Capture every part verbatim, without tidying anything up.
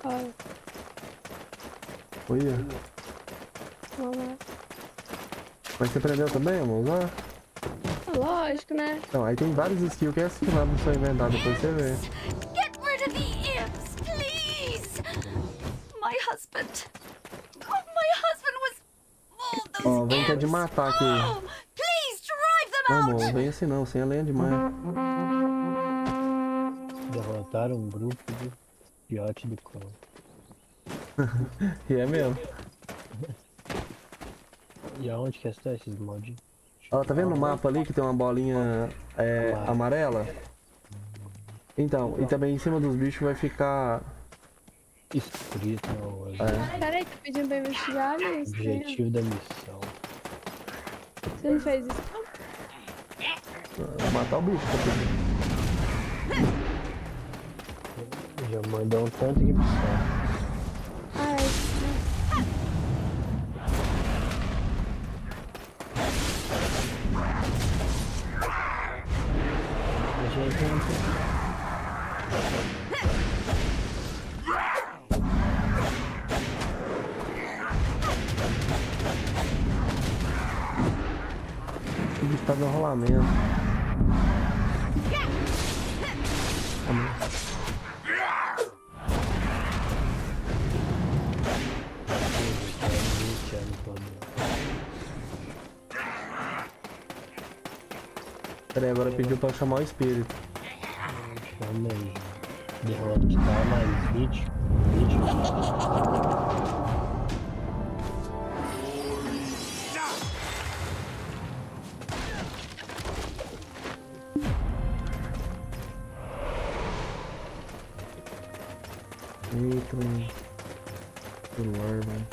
Olha. Olha. Vamos lá. Mas você aprendeu também a usar? Lógico, né? Não, aí tem vários skills que é assim lá no seu inventário, depois você vê. Get rid of the imps, please! My husband. Oh, my husband was. Oh, those Ó, vem que é de imps. matar aqui. Oh, please drive them Não, out! amor, vem assim não, sem a lenha demais. Derrotaram um grupo de fiote de clã. E é mesmo. E aonde que estão esses mods? Ó, tá vendo no mapa ali que tem uma bolinha é, amarela? Então, e também em cima dos bichos vai ficar... Escrito não, É. Peraí, tô pedindo pra investigar isso. objetivo da missão. Você não fez isso? Matar o bicho, tá pedindo. Já mandou um tanto que precisa. Ai, Gente, O bicho tá no rolamento. Peraí, agora pediu pra chamar o espírito. Chama aí. Derrotar mais vinte. vinte. Eita, mano. Celular, velho.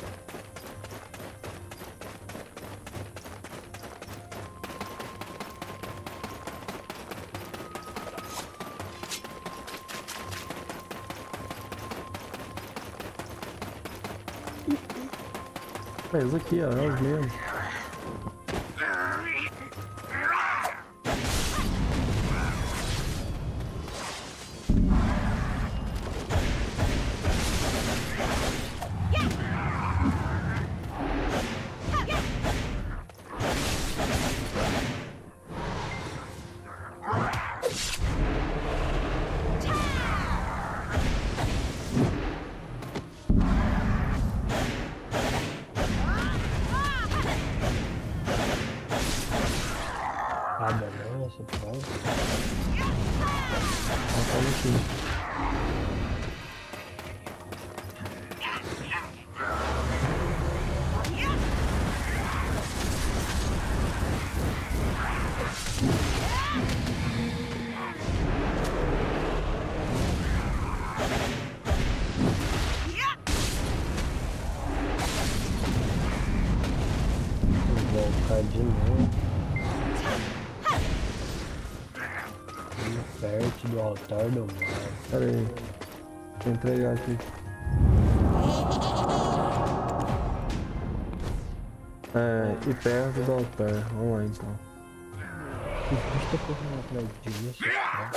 É isso aqui, ó, é os mesmos. Nada não, essa prova. Ó, tá aqui. Vou voltar de novo. Perto do altar do mar. Pera aí. Vou entregar aqui. É, e perto do altar. Vamos lá então. O bicho tá correndo atrás de mim, tá?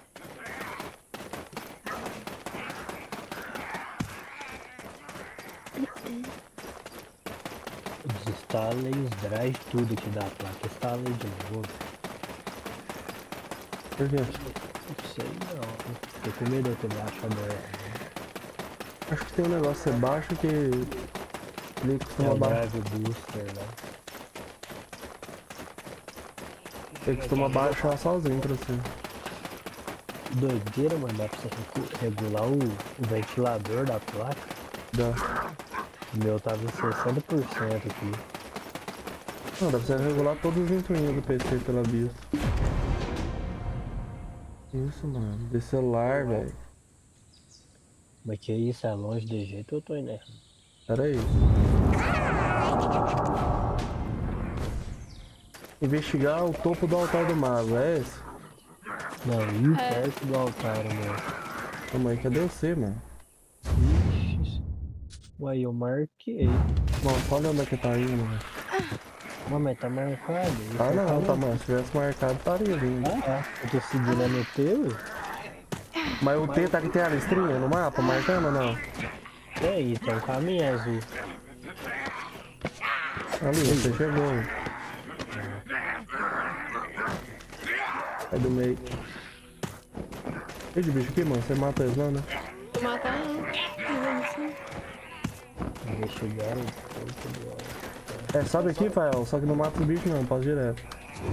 Desinstalei os drives, tudo que dá a placa. Instalei de novo. Por quê? Não sei não. Tô com medo de eu ter baixado ela. Acho que tem um negócio que você baixa que ele É costuma o baixar. drive booster, né? Ele costuma baixar sozinho pra você. Doideira, mano. Dá pra você regu- regular o, o ventilador da placa. Dá. O meu tava em sessenta por cento aqui. Não, dá pra você regular todos os ventoinhos do P C pela BIOS. Isso, mano. De celular, velho. Mas que isso, é longe de jeito eu tô indo errado. Pera aí. Investigar o topo do altar do mago, é esse? Não, ir É. perto do altar, meu. Calma aí, cadê você, mano? Ixi. Uai, eu marquei. Bom, olha onde é que tá indo, velho. Mas, mas tá marcado. Isso Ah eu não, falei. tá, mano. Se tivesse marcado, estaria vindo. Ah, é. Eu tô seguindo no teu. Mas o T tá aqui, tem a listrinha no mapa, marcando ou não? E aí, tem um caminho azul. Ali, você chegou. É do meio. E de bicho aqui, mano? Você mata eles lá, né? Vou matar não. Deixa eu dar. É, sobe aqui, Fael. Só que não mata os bichos não, passa direto.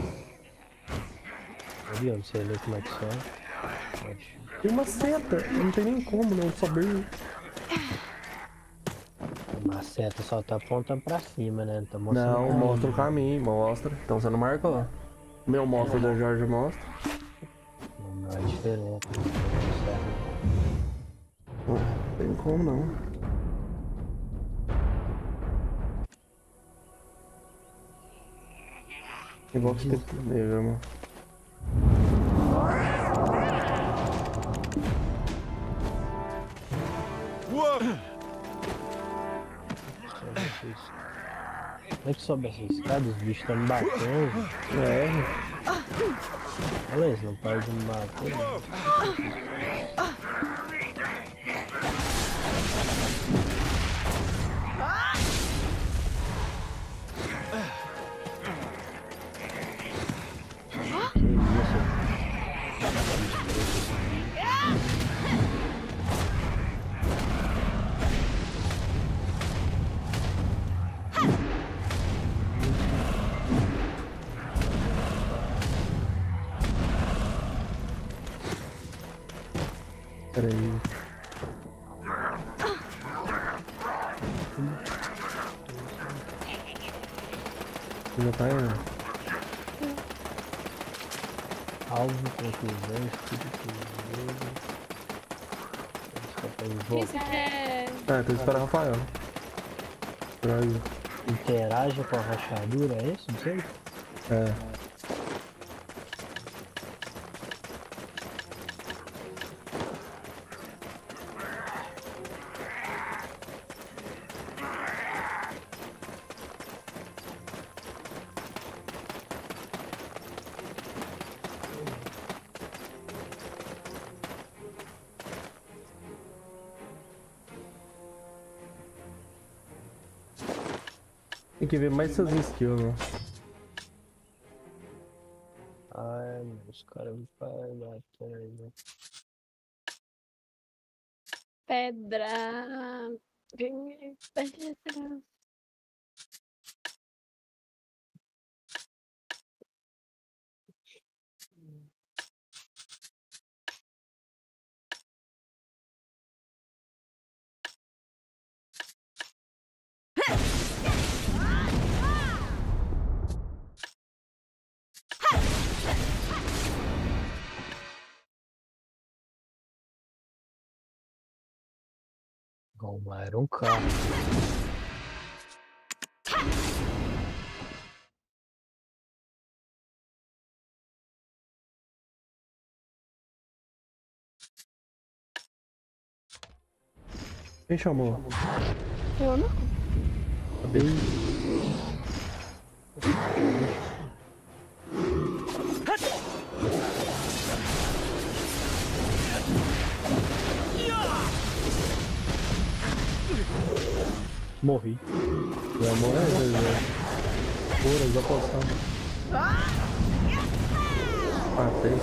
Ali, ó, você vê como é que são. Tem uma seta, não tem nem como não subir. Uma seta só tá apontando pra cima, né? Não tá mostrando. Não, caminho. mostra o caminho, mostra. Então você não marcou. Meu mostra, do Jorge mostra. Não é diferente. Não tem como não. Igual que tem negro, mano. Como é que sobe essa escada? Os bichos estão me batendo. É, Olha, eles não param de me bater. Que isso? peraí. Já tá indo. Alvo, conclusão, escudo, jogo. Isso aqui é... Ah, tem que esperar o Rafael. Espera aí. Interaja com a rachadura, é isso? Não sei. É. Tem que ver mais seus skills, né? Ai, os caras me param, né? Pedra. Pedra. Como era um carro. Quem chamou? Eu não. Cadê? Morri. Já morreu, já. Pura, já poção. Matei.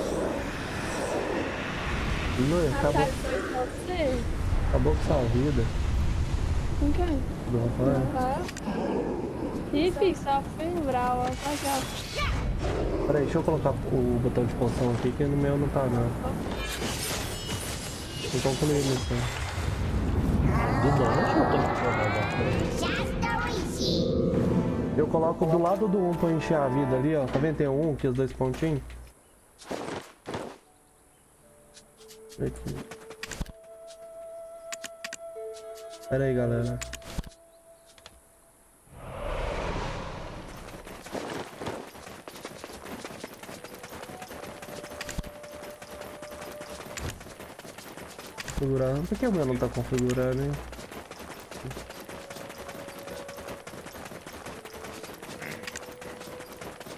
Não, acabou, Rapaz, foi você? acabou com sua vida. Com quem? Do Rafael. Ah. Ih, filho, só fui brava. Rapaziada. Peraí, deixa eu colocar o botão de poção aqui, que no meu não tá não. Não concluí a missão. De longe eu tenho que jogar da frente. Eu coloco do lado do um pra encher a vida ali, ó. Tá vendo? Tem um, aqui os dois pontinhos. Aqui. Pera aí, galera. Configurando. Por que o meu não tá configurando, hein?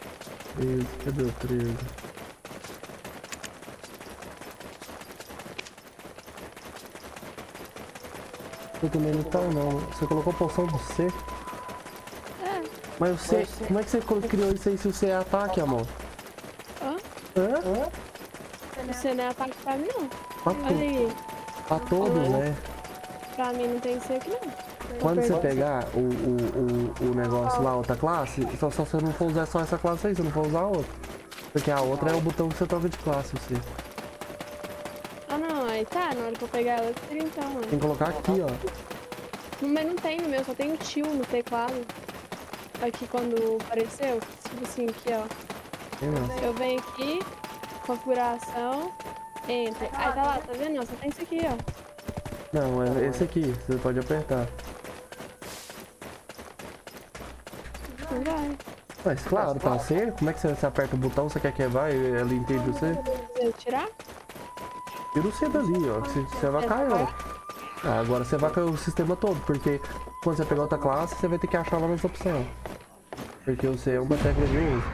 Isso, cadê o treze? Eu também não tá não. Você colocou poção do C? É. Mas o C, como é que você criou isso aí se o C é ataque, amor? Hã? Hã? Você não é ataque pra mim, não. Pra, tu, Olha aí. pra todos, né? Pra mim não tem C aqui, não. Quando você pegar o, o, o, o negócio lá, outra classe, só, só você não for usar só essa classe aí, você não for usar a outra. Porque a outra é o botão que você troca de classe, o C. Ah, não. Aí tá. Na hora que eu pegar ela, eu tiro então, mano. Tem que colocar aqui, ó. Mas não tem no meu, só tem o tio no teclado. Aqui quando apareceu. Tipo assim, aqui, ó. Tem não. Eu venho aqui, configuração, enter. Aí tá lá, tá vendo? Só tem isso aqui, ó. Não, é esse aqui, você pode apertar. Não vai. Mas claro, tá C, como é que você, você aperta o botão, você quer que vai e ela entende o C? Eu tirar? Tira o C dali, ó, você, você vai cair, ó. Ah, agora você vai cair o sistema todo, porque quando você pegar outra classe, você vai ter que achar lá nessa opção. Porque o C é uma tecla de uso.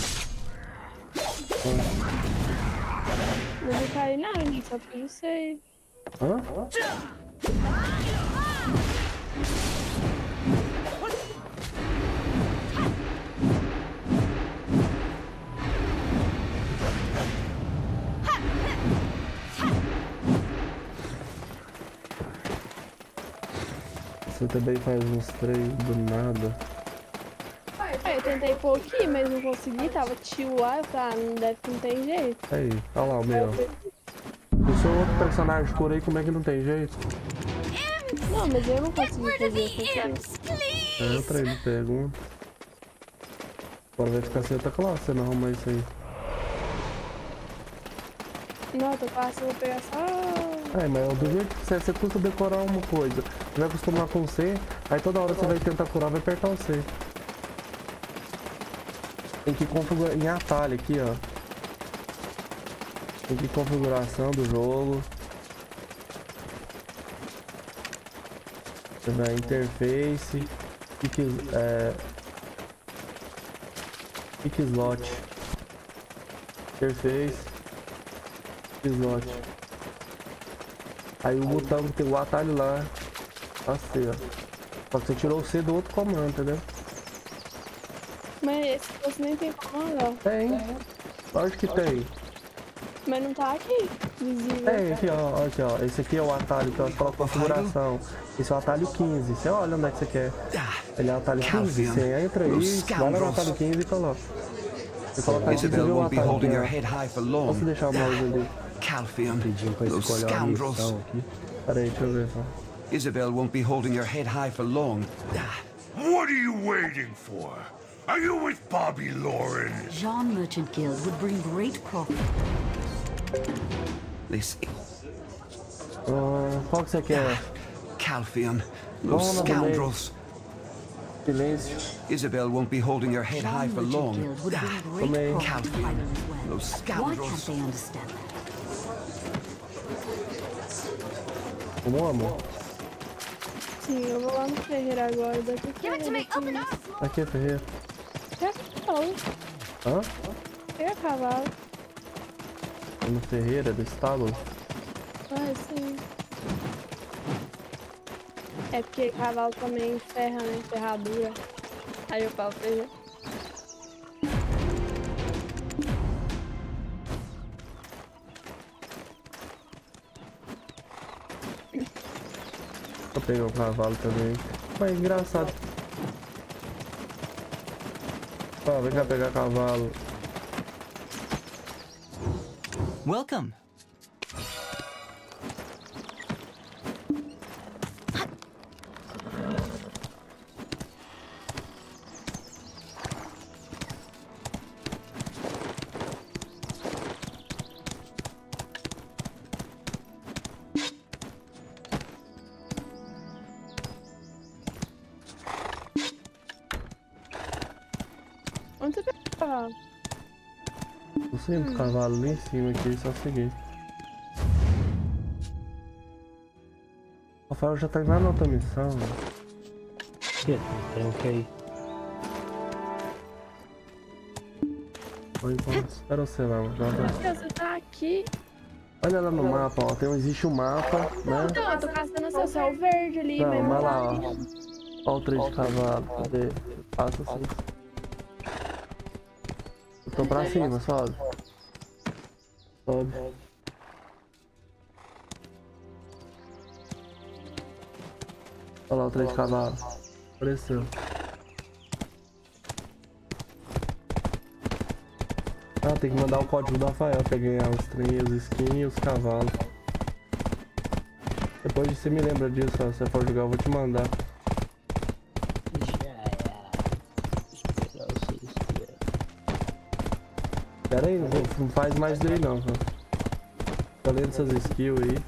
Não vai cair nada, gente, só porque eu sei. Hã? Você também faz uns três do nada. Aí eu tentei pôr aqui, mas não consegui, tava tio lá, eu falei, ah, não deve que não tem jeito. Aí, olha lá o meu. O seu outro personagem por aí, como é que não tem jeito? Não, mas eu não consegui Rid of fazer isso the aqui. imps, please. É, outra ele pergunta. Agora vai ficar sem outra classe, você não arrumar isso aí. Não, eu tô fácil, eu vou pegar só... É, mas do jeito que você, você custa decorar uma coisa, você vai acostumar com o C, aí toda hora você vai tentar curar, vai apertar o C. Tem que configurar em atalho aqui, ó. Tem que ir configuração do jogo. Você vai interface, pick, é, pick slot, interface, pick slot. Aí o botão que tem o atalho lá, tá C, ó. Só que você tirou o C do outro comando, entendeu? Mas esse você nem tem comando, ó. Tem, lógico que tem. Mas não tá aqui, visível. Tem aqui, ó, aqui, ó. Esse aqui é o atalho que eu coloco configuração. Esse é o atalho quinze. Você olha onde é que você quer. Ele é o atalho quinze. Você entra aí, vai lá no atalho quinze e coloca. Você coloca aqui e vê o atalho aqui, ó. Posso deixar o mouse ali? Calpheon, Pedindo pra those escolher a scoundrels. missão aqui. Pera aí, deixa eu ver só. Isabel won't be holding your head high for long. What are you waiting for? Are you with Bobby Lauren? Jean Merchant Guild would bring great profit. This Ah, qual que você quer? Calpheon, those Vamos lá, scoundrels. Silêncio. Isabel won't be holding your head high Jean for Merchant long. Guild would bring Também. great profit Calpheon, to fighting as well. those Why can't scoundrels. they understand that? Vamos, amor? Sim, eu vou lá no Ferreira agora, daqui Give it to me. Open up. Aqui, Ferreira. Pega cavalo, Hã? pega cavalo. No Ferreira do estado? Ah, sim. É porque cavalo também ferra, né? Ferradura. Aí eu falo Ferreira. Vou pegar o cavalo também. Mas é engraçado. Ó, vem cá pegar cavalo. Welcome. Onde você pega o cavalo? Eu sempre cavalo ali em cima aqui, só seguir. O Rafael já tá lá na outra missão, né? Que? Tem o que aí? Ou então, espera você lá, mano. Meu, você tá aqui. Olha lá no mapa, ó. Tem, existe um mapa, né? Não, eu tô caçando essa seu céu verde ali, Não, mesmo. mas lá, ó. Ó o trem de cavalo. Cadê? Passa assim. Eu tô pra cima, sobe. Sobe. Olha lá o trem de cavalo. Apareceu. Ah, tem que mandar o código do Rafael pra ganhar os trem, os skins e os cavalos. Depois você me lembra disso, ó. Se você for jogar eu vou te mandar. Já era. Esperar vocês aqui. Pera aí, não, não faz mais dele não, só. Tá lendo essas skills aí.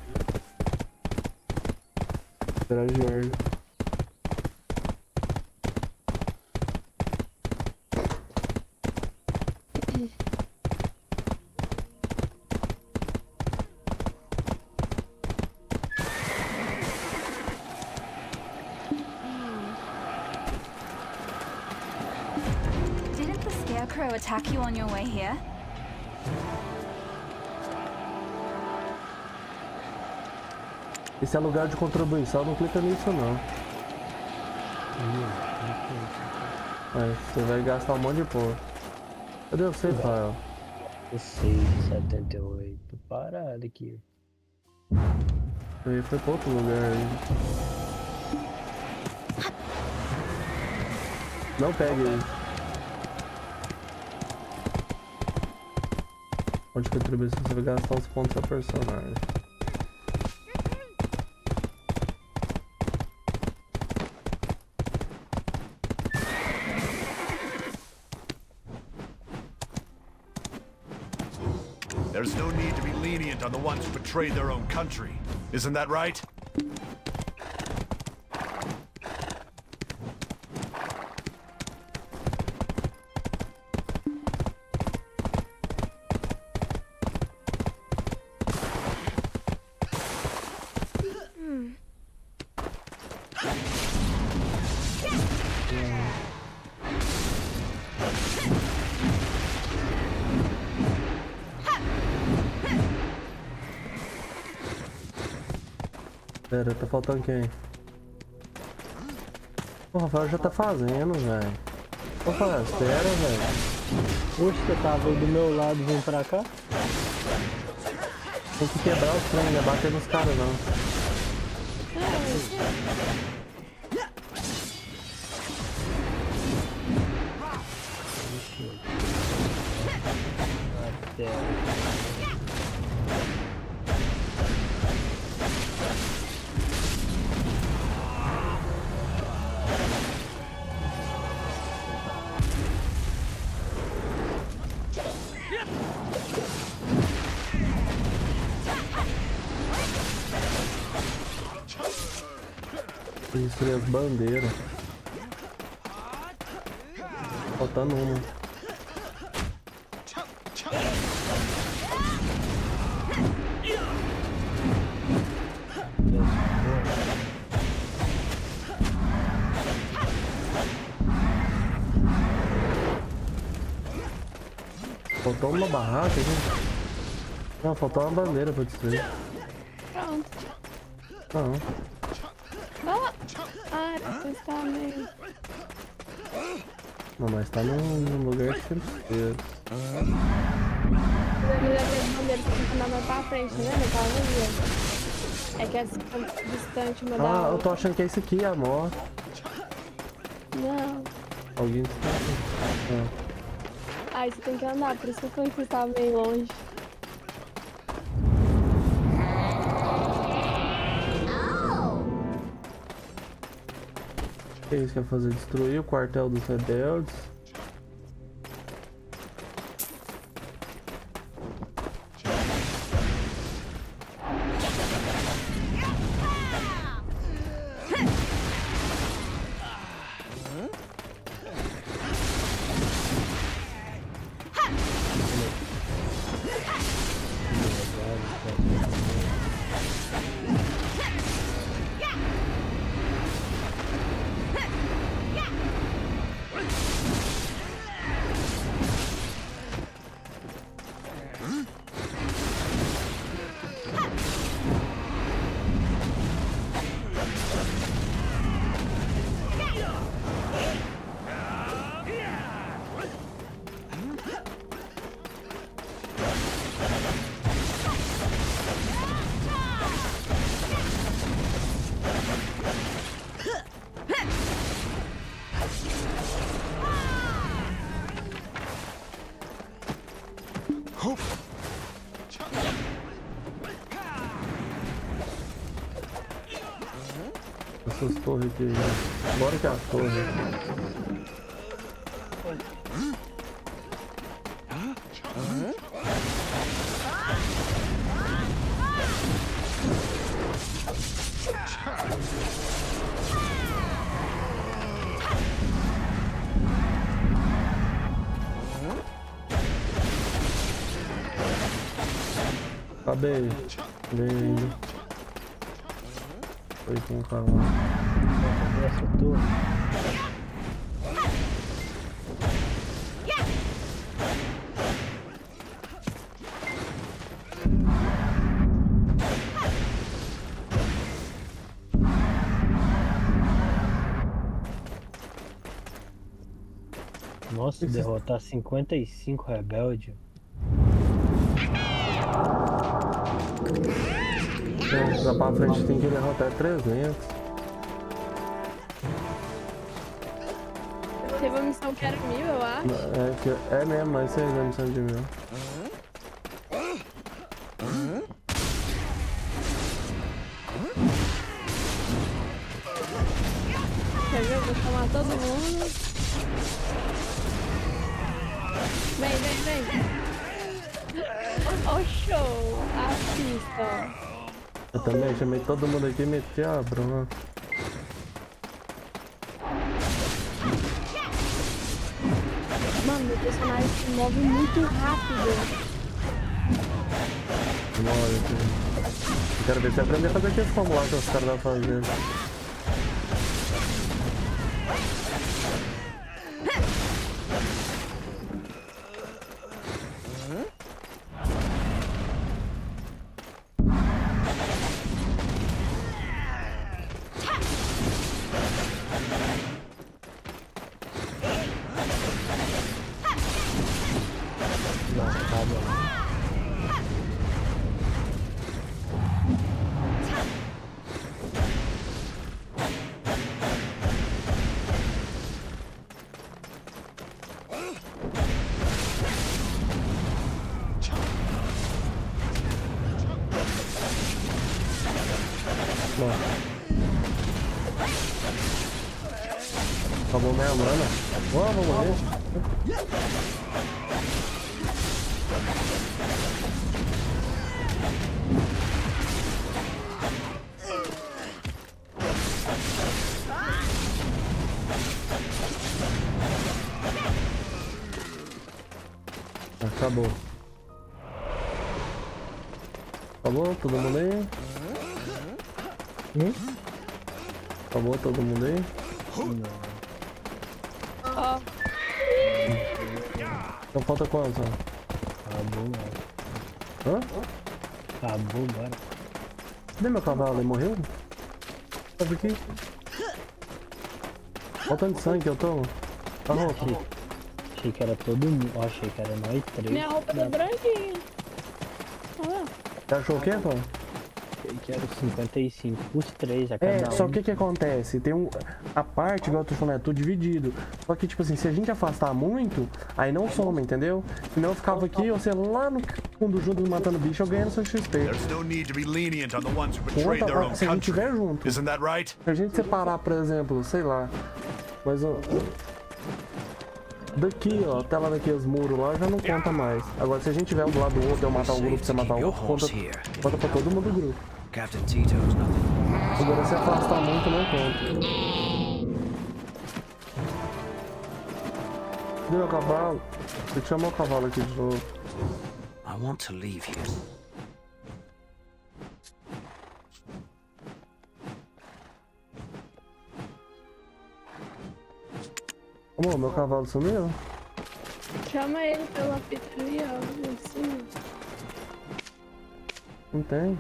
Interagir. Didn't the Scarecrow attack you on your way here? Esse é lugar de contribuição, não clica nisso não. Mas você vai gastar um monte de porra. Cadê você, Rafael? seis, setenta e oito. Parado aqui. Ele foi pra outro lugar aí. Não pegue ele. Onde contribuição você vai gastar os pontos do seu personagem. There's no need to be lenient on the ones who betrayed their own country. Isn't that right? Pera, tá faltando quem? O Rafael já tá fazendo, velho. Ô, Rafael, espera, velho. Oxe, você tava aí do meu lado e vem pra cá? Tem que quebrar os trem, não é bater nos caras, não. Até. Destruir as bandeiras. Faltando uma. Faltou uma barraca, né? Não, faltou uma bandeira pra destruir. Pronto. Não. Ah, ah você está meio... Não, mas tá num lugar que você precisa. Mas as bandeiras que tem que andar mais pra frente, né? No caso, é que é distante uma da Ah, eu outra. tô achando que é esse aqui, a moto. Não. Alguém está aqui. Aí você tem que andar, por isso que eu falei que você estava meio longe. O que é isso que vai fazer? Destruir o quartel dos rebeldes. essas torres aqui. Bora que é a torre. Acabei. Veio. Foi com o cavalo. Cadê essa torre? Nossa, derrotar cinquenta e cinco rebeldes. Lá pra frente tem que derrotar trezentos. Teve uma missão que era mil, eu acho. É, que, é mesmo, mas isso aí é missão de mil. Quer ver? Eu vou chamar todo mundo. Vem, vem, vem. Ó, oh, show. Assista. Eu também chamei todo mundo aqui e meti a Bruna. Mano, meu personagem se move muito rápido. Olha aqui. Eu quero ver se aprender a fazer aqueles formulários que os caras vão fazer. Acabou minha mana. Vamos, vamos morrer. Acabou. Acabou todo mundo aí? Hum? Acabou todo mundo aí? Não. Ó. Então falta quanto? Acabou, mano. Hã? Acabou, bora. Cadê meu cavalo? Ele morreu? Sabe aqui? Olha o tanto de sangue que eu tô. Tá roupa. Achei, achei que era todo mundo. Ó, achei que era nós três. Minha roupa tá branquinha. Olha. Você achou o quê, pô? Achei que era cinquenta e cinco. Os três a cada É, um. só que o que que acontece? Tem um... A parte, igual eu tô falando, é tudo dividido. Só que, tipo assim, se a gente afastar muito, aí não soma, entendeu? Senão eu ficava aqui, você lá no fundo junto matando bicho, eu ganhando seu X P. There's no need to be lenient on the ones who betrayed their own Se a gente country. tiver junto. Isn't that right? Se a gente separar, por exemplo, sei lá, mas ó, daqui, ó, até lá daqueles muros lá já não conta mais. Agora, se a gente tiver um do lado do outro, eu matar um grupo, você matar o outro, conta, conta pra todo mundo do grupo. Captain Tito's nothing. Agora, se afastar muito, não conta. Cadê meu cavalo? Você chamou o cavalo aqui de novo. I want to leave you. Amor, meu cavalo sumiu? Chama ele pela fita ali, ó. Em cima. Não tem.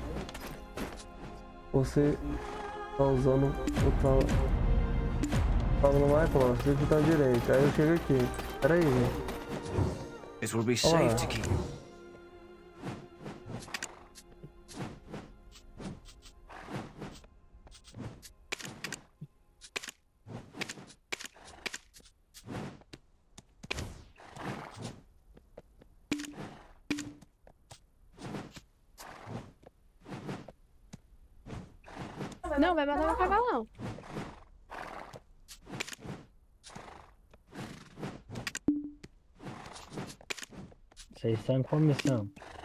Você tá usando o tal. Tava no mais próximo, você que tá à direita. Aí eu chego aqui. Pera aí, gente. It will be Olá. safe to keep. Não, vai matar meu cavalo, não. Vocês estão em qual missão?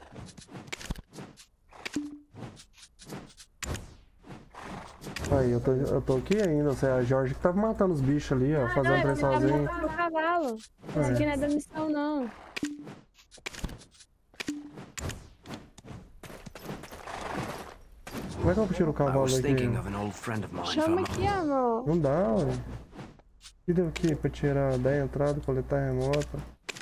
Aí, eu tô, eu tô aqui ainda, você é a Jorge que tava matando os bichos ali, ó, fazendo trem sozinho. No cavalo. Isso É. aqui não é da missão, não. Como é que eu tiro o I cavalo was aqui? thinking of an old friend of mine Chama from aqui, amor. Não dá, ué. O que deu aqui pra tirar da entrada, coletar remota?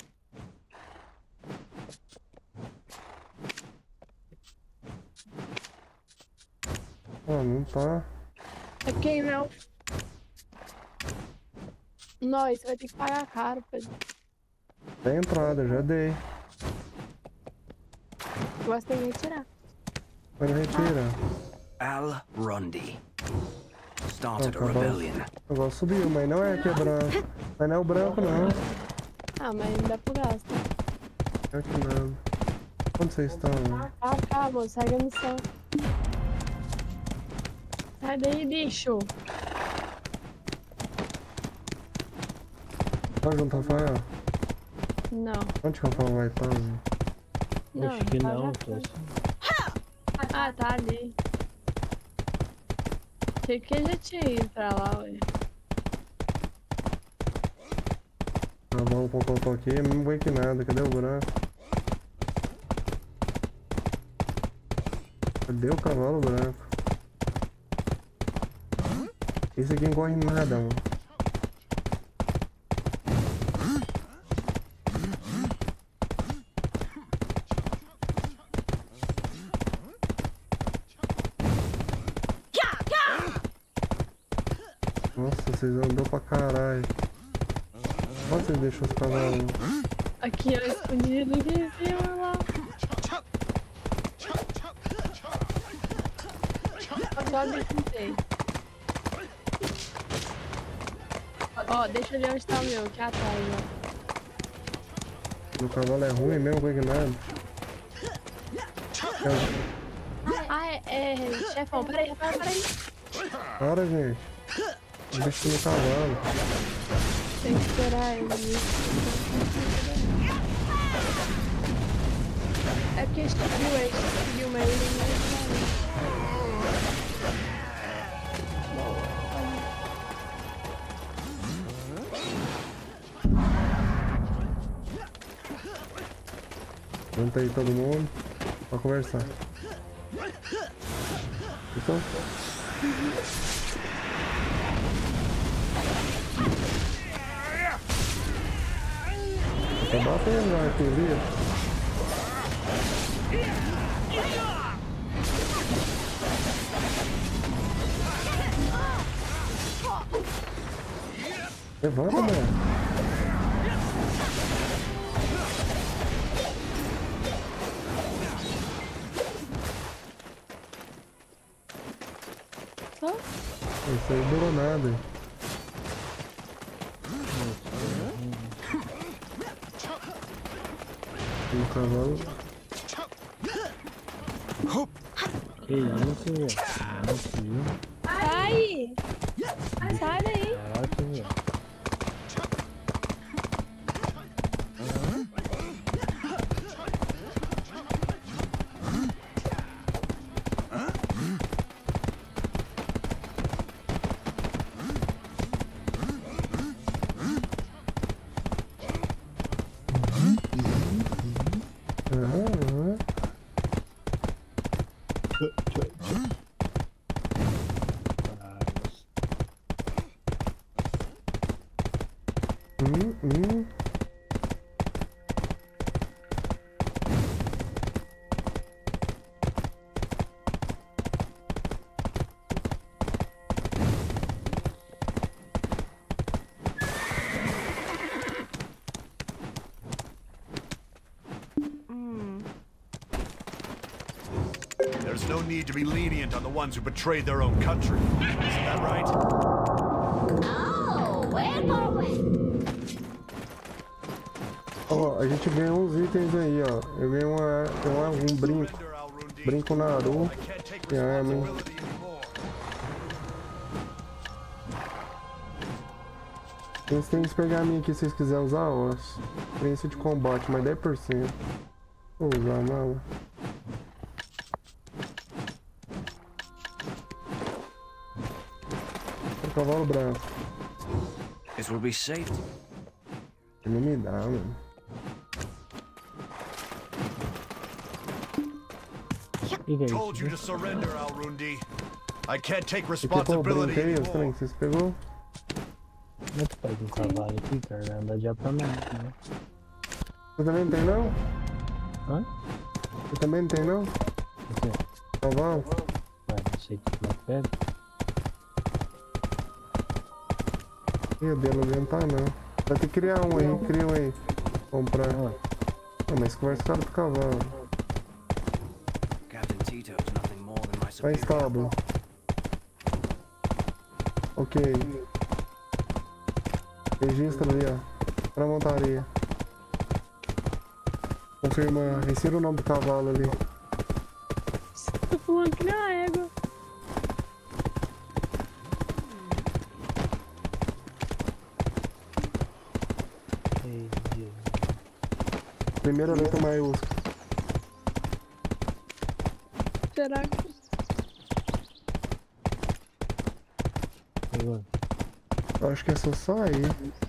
Ah, não tá. É porque não. Nós, você vai ter que pagar caro, Pedro. Da entrada, já dei. Você tem que retirar. Mas não retira. Al Rundy. Started a Ah, tá bom. rebellion. O negócio subiu, mas não é aqui é branco. Mas não é o branco, não. Ah, mas não dá pro gasto. É aqui não. Onde vocês estão? Ah, tá, amor, segue a missão. Sai daí, bicho. Tá junto, Rafael? Não. Onde que o Rafael vai estar? Não, Acho que tá não, já tô foi. assim. Ah, tá ali. Achei que ele já tinha ido pra lá, ué. Ah, vamos pôr o cocô aqui, não vou aqui nada, cadê o branco? Cadê o cavalo branco? Esse aqui não corre nada, mano. Nossa, vocês andam pra caralho. Onde vocês deixam os cavalos? Aqui, ó, escondido aqui, viu lá. Só deixei. Ó, deixa ali onde tá o meu, aqui atrás, ó. O cavalo é ruim mesmo, com nada. Ah, é, é, chefão, peraí, Rafael, peraí. Para, gente. O bicho no cavalo. Tem que esperar ele. É porque seguiu ele, seguiu, mas ele não é. Junta aí todo mundo pra conversar. Então. Tá batendo lá, inclusive. Levanta, mano. Isso aí durou nada. O cavalo. Que isso, velho? Não, Sai! Sai daí! caraca, velho. Aham. Hum, hum. There's no need to be lenient on the ones who betrayed their own country. Isn't that right? Oh, where are we? Ó, a gente ganhou uns itens aí, ó. Eu ganhei uma, uma, um brinco. Surrender, Al Rundi. Brinco Naru. I can't take Que arma, hein? responsibility anymore. Tem, tem esse pergaminho aqui se vocês quiserem usar, ó. Experiência de combate, mais dez por cento. Vou usar nada. O cavalo branco. It will be safe. Não me dá, mano. Told you to surrender, Al-Rundi. I can't take Você pegou o responsibility brinco aí, os anymore. trem que vocês pegou? Como é que pega um cavalo aqui, cara? Anda de apartamento, né? Você também não tem não? Hã? Você também não tem não? O quê? Cavalo? Ah, não sei como é que pega. Ih, o dele não tá não. Vai ter que criar um aí, cria um aí. Comprar. Ah, Não, mas conversa cara do cavalo. Captain Tito is nothing more than my Vai superior. estábulo. Ok. Registra ali, ó. Pra montaria. Confirma. Insira o nome do cavalo ali. Tô falando que nem a égua. ei, Deus. Primeira letra maiúscula. Será que... Pegou? Eu acho que é só sair.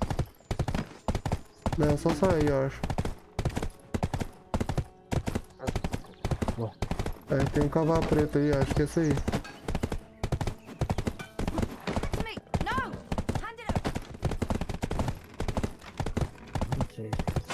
Não, é só sair, eu acho. Ué. É, tem um cavalo preto aí, acho que é esse aí. Me! No! Hand it over! Não sei.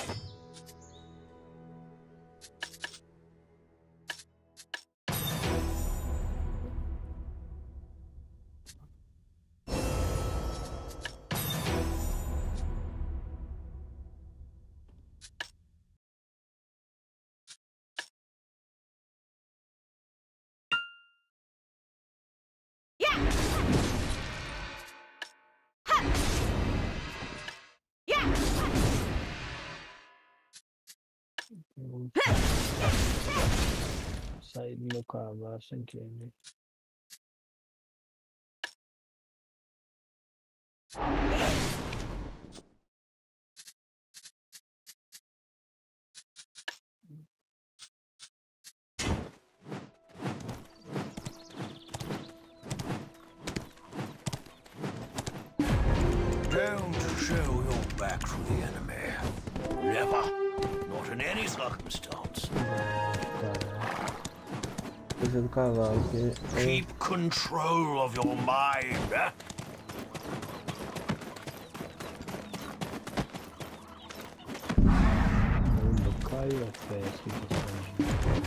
Eu saí do meu cavalo sem querer. Don't show your back to the enemy. Never. Not in any circumstance. Coisa do cavalo. Que é... Keep control of your mind. Eh? Mundo caiu a festa que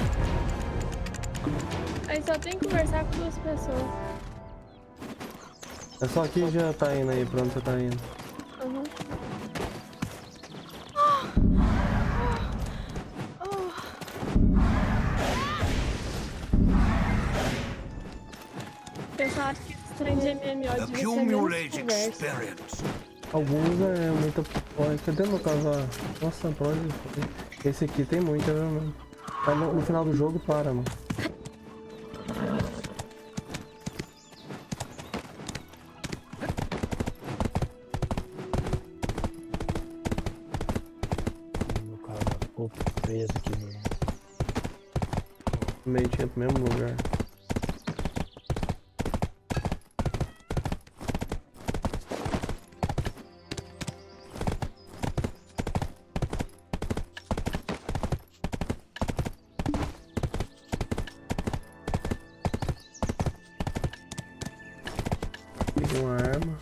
Aí só tem que conversar com duas pessoas. É só aqui já tá indo aí, pra onde você tá indo. Uhum. O pessoal acha que esse trem de M M O devia ser menos Accumulate conversa. experience. Alguns é muita... Olha, cadê meu cavalo? Nossa, pra onde foi? Esse aqui tem muita, viu, mano? Mas no, no final do jogo para, mano. meu cavalo ficou preso aqui no... Meio tinha pro mesmo lugar. Peguei uma arma.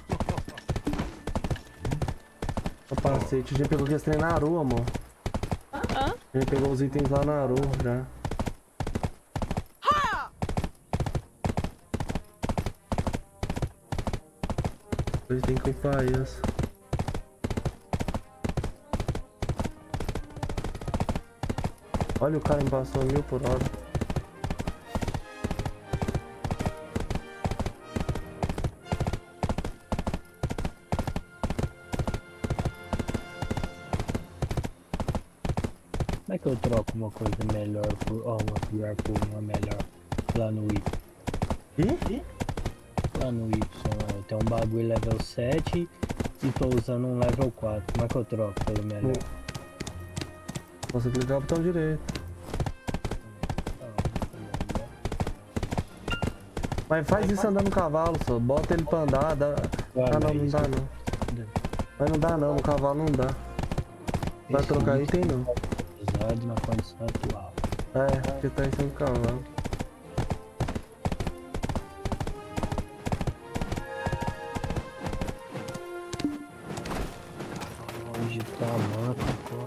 Capacete, a gente pegou esse trem na Aru, amor. Hã? A gente pegou os itens lá na Aru já. A gente tem que upar isso. Olha, o cara me passou mil por hora. Como é que eu troco uma coisa melhor por... Ó, uma pior por uma melhor? Lá no Y. Ih? Lá no Y, ó, tem um bagulho level sete e tô usando um level quatro. Como é que eu troco pelo melhor? Você clicar o botão direito. Mas faz isso andando no cavalo, só. Bota ele pra andar. Dá... Ah, não, não dá não. Mas não dá não, no cavalo não dá. Vai trocar item não. Usado na condição atual. É, porque tá em cima do cavalo. Onde tá a manta,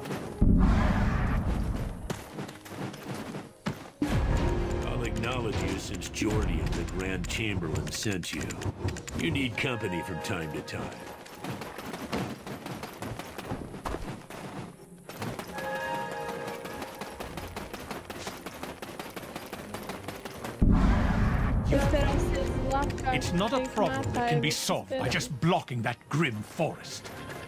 I'll acknowledge you since Jordian, the Grand Chamberlain, sent you. You need company from time to time. It's not a problem that can be solved by just blocking that grim forest.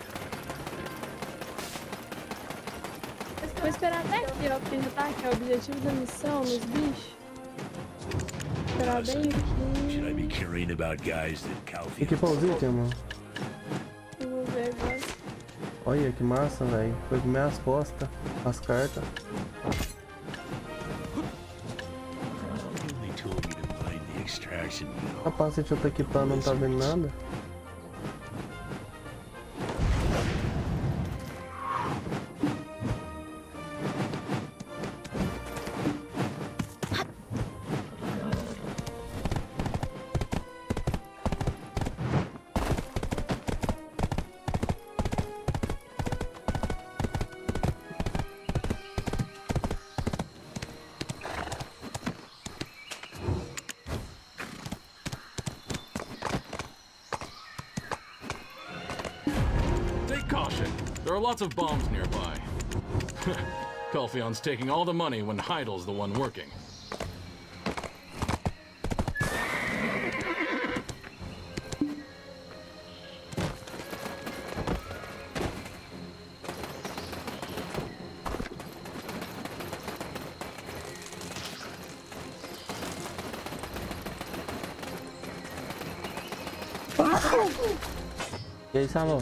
Vou esperar até aqui, ó, porque já tá aqui, é o objetivo da missão nos bichos. Esperar bem aqui. Should I be caring about guys that Calfield? Equipar os itens, mano. Eu vou ver agora. Olha que massa, velho. Foi comer as costas, as cartas. Capacete eu tô equipando, não tá vendo nada. There are lots of bombs nearby. Calphion's taking all the money when Heidel's the one working. E aí, Salão?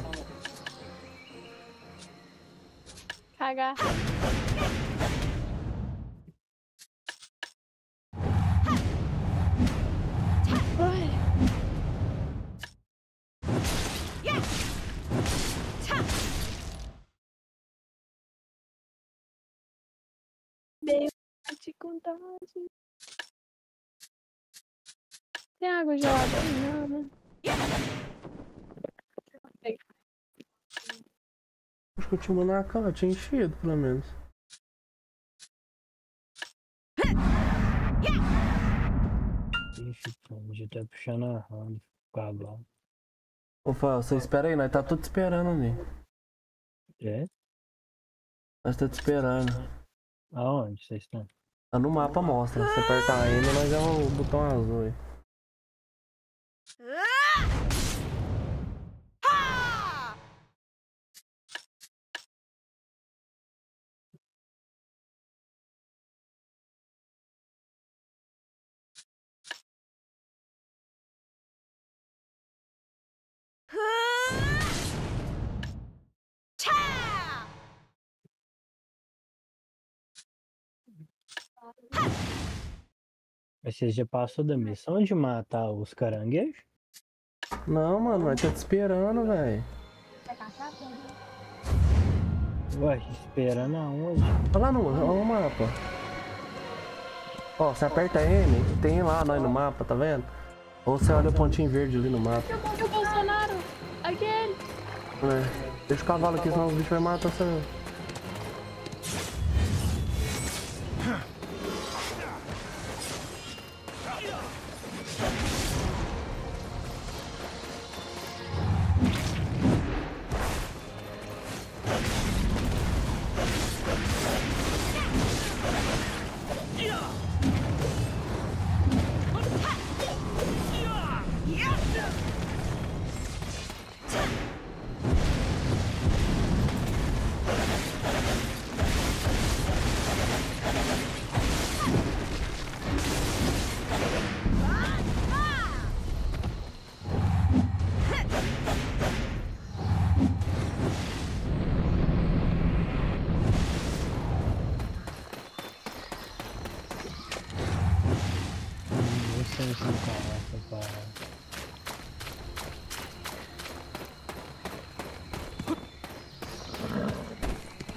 Cagar. Bem, de contagem. Tem água gelada? Não, né? Acho que eu tinha na cara, tinha enchido pelo menos. Ixi, já tá puxando a Honda, cavalo. Ô, Fábio, você espera aí, nós tá tudo esperando ali. É? Nós tá te esperando. Aonde vocês estão? Tá no mapa, mostra. Se apertar M, nós é o botão azul aí. Mas você já passou da missão de matar os caranguejos? Não, mano, nós tá te esperando, velho. Ué, esperando aonde? Olha lá no, no mapa. Ó, você aperta M, tem lá nós no mapa, tá vendo? Ou você olha o pontinho verde ali no mapa. E o Bolsonaro? Aquele. É. Deixa o cavalo aqui, senão os bichos vão matar você.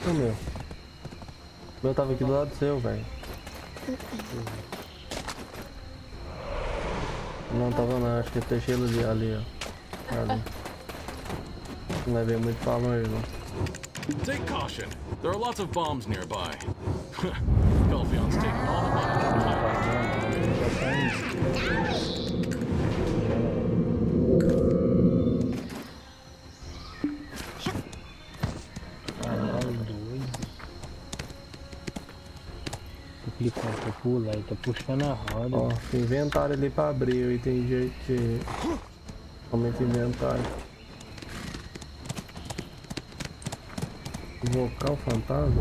O meu. O meu tava aqui do lado do seu, velho. Não tava não, acho que eu deixei ele ali, ali ó. Ali. Não levei muito pra longe, não. Take caution. There are lots of bombs nearby. Calphion's taking all the Clicando pra pular e tá puxando a roda. Ó, tem inventário ali pra abrir, eu entendi que aumenta inventário. Invocar o fantasma?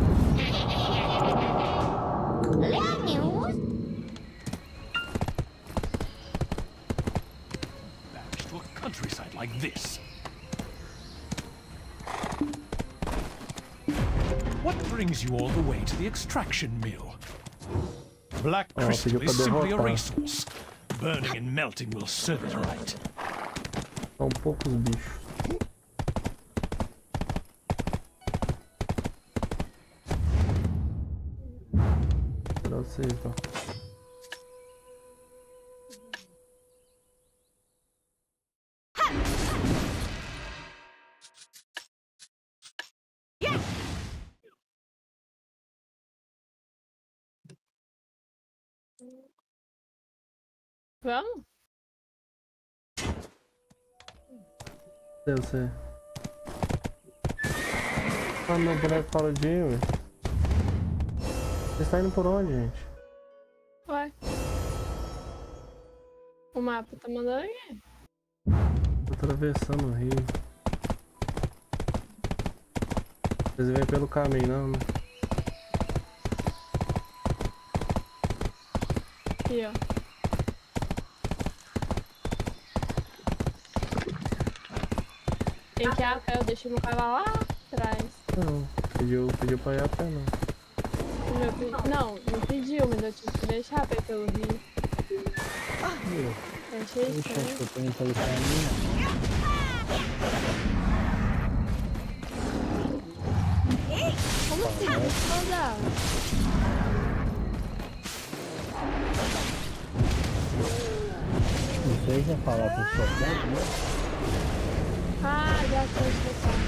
Back to a countryside like this. What brings you all the way to the extraction mill? Black Oh, crystal pediu is pra simply a derrotar. resource. Burning and melting will serve it right. São poucos bichos. Pra vocês, ó. Vamos? Eu sei. Ah, meu boneco parou de ir, ué. Você está indo por onde, gente? Ué. O mapa tá mandando aqui. Tô atravessando o rio. Vocês vêm pelo caminho, não, né? Aqui, ó. Tem que ir a pé, eu deixei meu cavalo lá atrás. Não, pediu, pediu pra ir a pé, não. Eu pedi... Não, não pediu, mas eu tive que deixar pra ir pelo rio. Eu achei Puxa, acho estranho. que eu tô indo pelo caminho. Como assim? Não dá. Não sei se falar com o soldado, né? Ah, já sei explicar.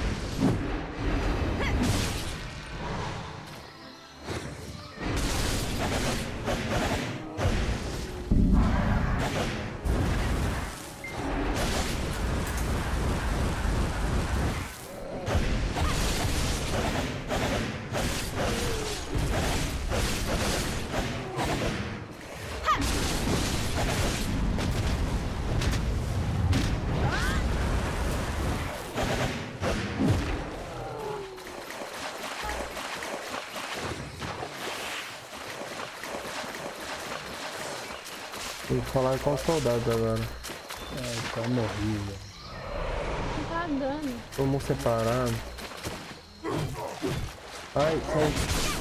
Tem que falar com os soldados agora. É, tá morrido. Não tá dando. Todo mundo separado. Ai, sai.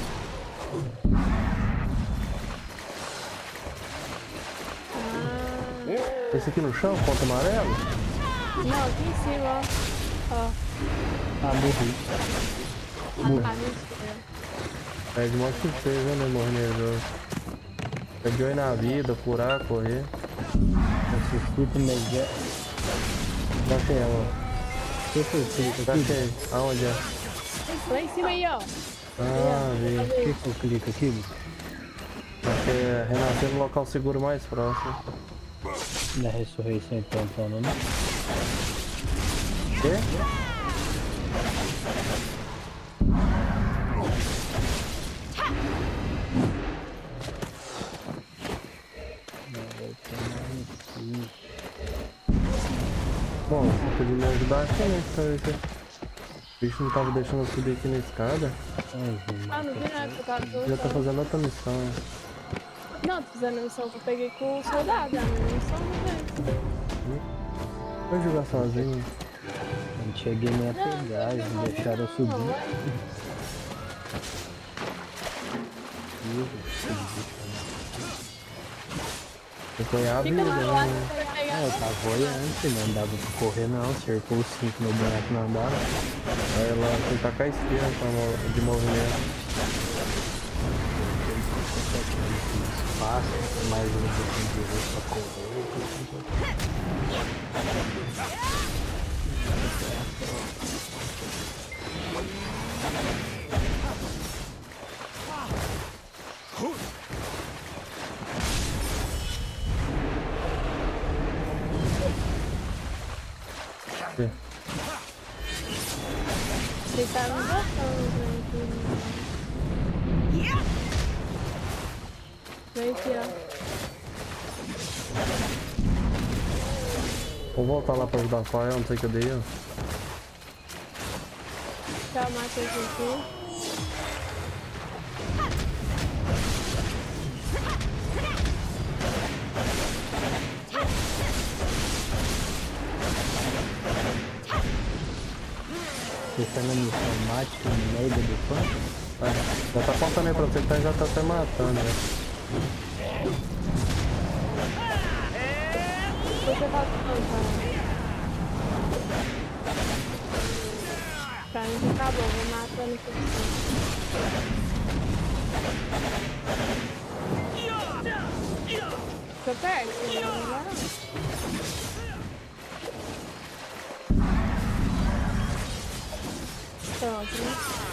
Ah. Esse aqui no chão, ponto amarelo? Não, aqui em cima, ó. Ó. Ah, morri. Ah, mentira. É de modo que fez, né, morrer nervoso. Perdeu aí na vida, curar, correr. Esse escudo mega. Já tem ela. Que foi isso? Já tem. Aonde é? Lá em cima aí, ó. Ah, vi. O que que eu clico aqui? Porque é renascer no local seguro mais próximo. Na ressurreição então, então, não? Quê? Bom, você podia me ajudar aqui, né? Esse bicho não tava deixando eu subir aqui na escada. Ah, não vi nada, eu tava Já tá fazendo outra missão, né? Não, tô fazendo a missão que eu peguei com o soldado, a minha missão não veio. Vou jogar sozinho. Não cheguei nem a pegar, eles deixaram eu subir. Eu ponho a vida, Fica lá, lá, né? você vai É, eu tava olhando, não dava pra correr não, acertou o cinco no boneco não andava. Vai lá, tentar com a esquerda pra, de movimento. Espaço, mais um pouquinho de vez pra correr. Ele tá me botando, gente. Vem aqui, ó. Vou voltar lá pra ajudar a Fael, não sei o que eu dei, ó. Já matei esse aqui. Você tá na missão mate no meio do campo? É, já tá contando aí pra você que tá, já tá até matando, né? Você tá cantando. Pra mim tá bom, vou matando esse aqui. Fica perto, não vai não. Pronto, né?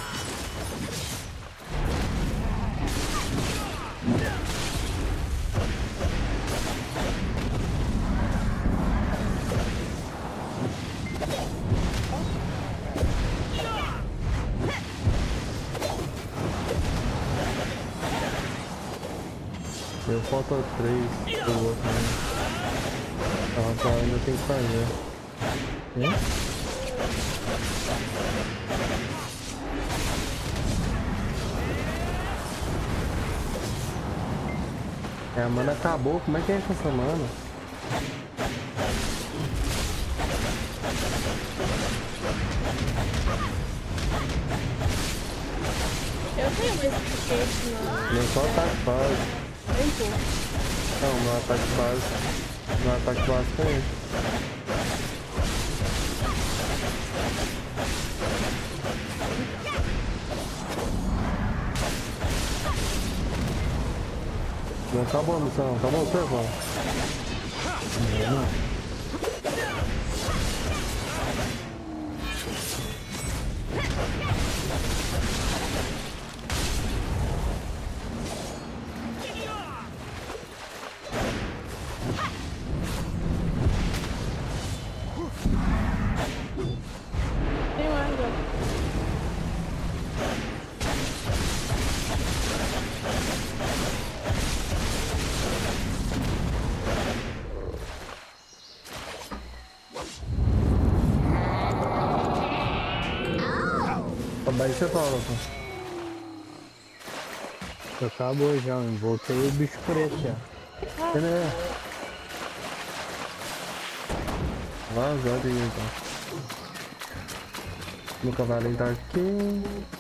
Eu falta três pro outro, né? Ah, tá, ainda tem que fazer. Hum? É, a mana acabou, como é que é essa mana? Eu tenho mais suficiente, não. Não só ataque base. Bem pouco. Não, no ataque base. No ataque base tem. Não acabou a missão, acabou o tempo? Não. Tem mais, ó. Daí você fala, pô. Acabou já, eu voltei o bicho preto já. Ele é. Vazou ali então. Meu cavalinho tá aqui.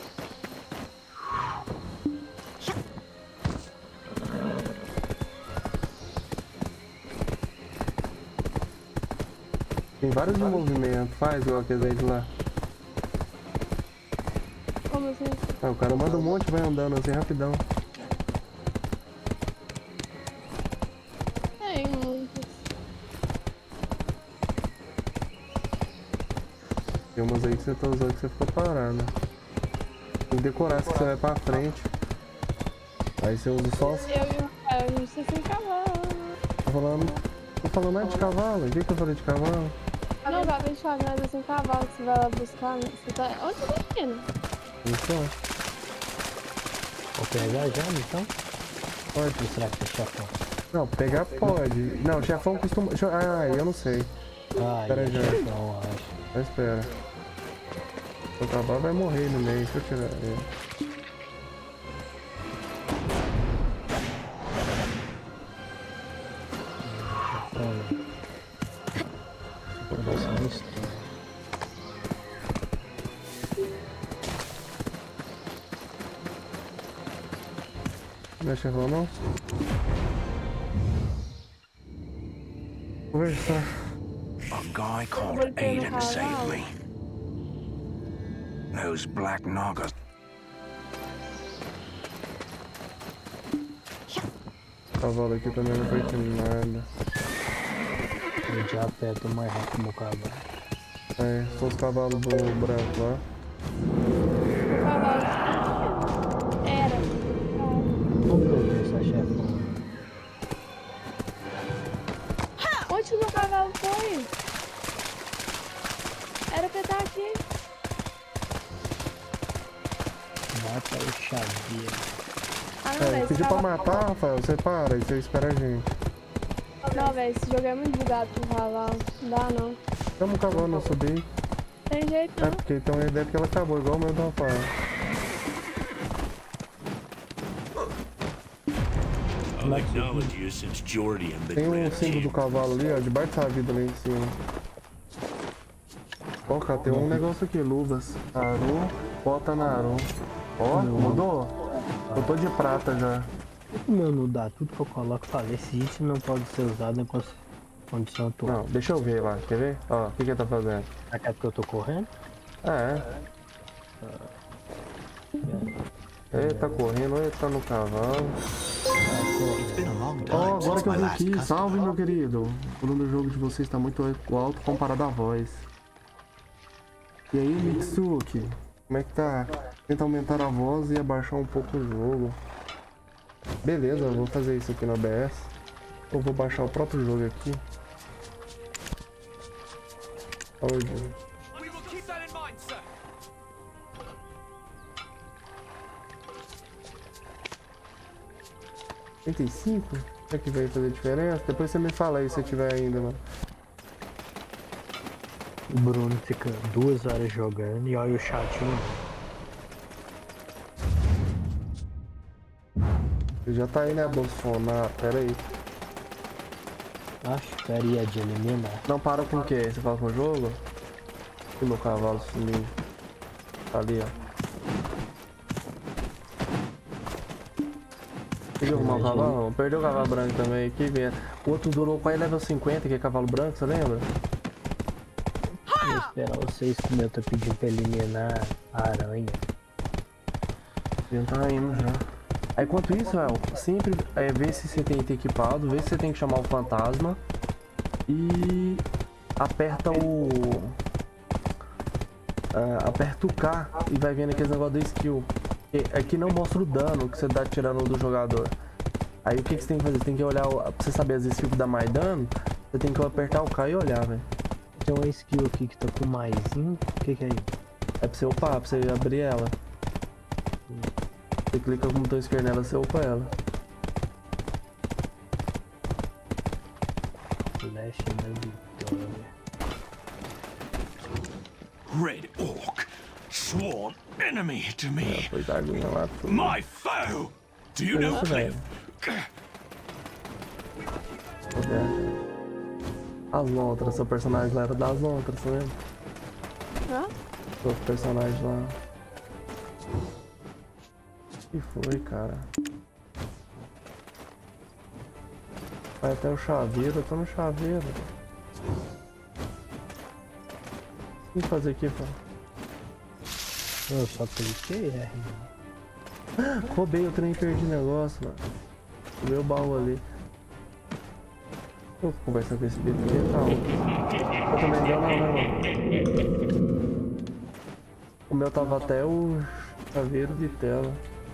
Tem vários de movimento, faz igual aquele aí de lá. Como assim? Ah, o cara manda um monte e vai andando assim rapidão. Tem muitos. Tem umas aí que você tá usando que você ficou parado. Tem que decorar se você vai pra frente. Aí você usa só. Eu e o cara, não sei se é cavalo. Tô falando. Tô falando nada de cavalo. O que que eu falei de cavalo? Não, vai deixar nada sem cavalo, que você vai lá buscar. Né? Você tá... Onde você tá indo? Isso, Vou pegar já, então? pode. Ou será que é chefão? Não, pegar pode. Não, o chefão costuma. Ah, eu não sei. Ah, Espera aí, é já. chefão, acho. Só espera. O cavalo vai morrer no meio. Deixa eu tirar ele. Olha. Produção estranha. Não é chefão não? Conversar. A guy called Aiden saved me. Those black nagas. O cavalo aqui também não foi de nada. Eu já aperto mais rápido o cavalo. É, são os cavalos do branco lá. O cavalo. Era. Como que eu tenho essa chefona? Onde o meu cavalo foi? Era pra estar aqui. Mata o chaveiro. Ah, não, É, velho. pediu pra matar, Rafael, você para e você espera a gente. Não, velho, esse jogo é muito bugado pro cavalo. Não dá, não. Chama o cavalo não subir. Tem jeito, É não. porque então a ideia é que ela acabou, igual o meu do Rafael. I'll acknowledge you since Jordian the Tem um Grand símbolo do cavalo ali, ó, debaixo dessa vida ali em cima. Ó, cara, tem um negócio aqui, luvas. Aru, bota na Aru. Ó, mudou? Eu tô de prata já. O meu não dá, tudo que eu coloco, falei, esse item não pode ser usado em condição atual. Não, deixa eu ver lá, quer ver? Ó, o que que ele tá fazendo? Aqui é porque eu tô correndo? É. Ele tá correndo, ele tá no cavalo. Ó, oh, agora que eu vi aqui, salve meu querido. O volume do jogo de vocês tá muito alto comparado à voz. E aí, Mitsuki? Como é que tá? Tenta aumentar a voz e abaixar um pouco o jogo. Beleza, eu vou fazer isso aqui no O B S. Eu vou baixar o próprio jogo aqui. Onde? trinta e cinco? É que vai fazer diferença? Depois você me fala aí se tiver ainda, mano. O Bruno fica duas horas jogando e olha o chat um. Ele já tá aí, né, Bolsonaro? Pera aí. Acho que seria de eliminar. Não para com o que? Você fala com o jogo? E meu cavalo sumiu. Tá ali, ó. Perdeu o cavalo? Perdeu o cavalo branco também. Que vendo. O outro durou quase level cinquenta, que é cavalo branco, você lembra? Vou esperar vocês que o meu tá pedindo pra eliminar a aranha. Ele tá indo já. Aí, enquanto isso, El, sempre é, vê se você tem item equipado, vê se você tem que chamar o fantasma e aperta o... Uh, aperta o K e vai vendo aqueles negócios da skill. E aqui não mostra o dano que você dá tirando do jogador. Aí o que, que você tem que fazer? Você tem que olhar, o... pra você saber as skills que dá mais dano, você tem que apertar o K e olhar, velho. Tem uma skill aqui que tá com mais um. O que que é isso? É pra você upar, pra você abrir ela. Você clica com o botão esquerdo nela, você upa ela. Flash na vitória. Red Orc, sworn enemy to me. Foi da linha lá, tudo. My foe. Do you know Cliff? As lontras, seu personagem lá era das lontras, você lembra? Hã? Seu personagem lá. Que foi, cara? Vai até o chaveiro, eu tô no chaveiro. O que fazer aqui, pô? Eu só cliquei R. Roubei o trem e perdi negócio, mano. Roubei o baú ali. Eu vou conversar com esse bicho aqui, tá? Eu também não, não, não, não. O meu tava até o chaveiro de tela.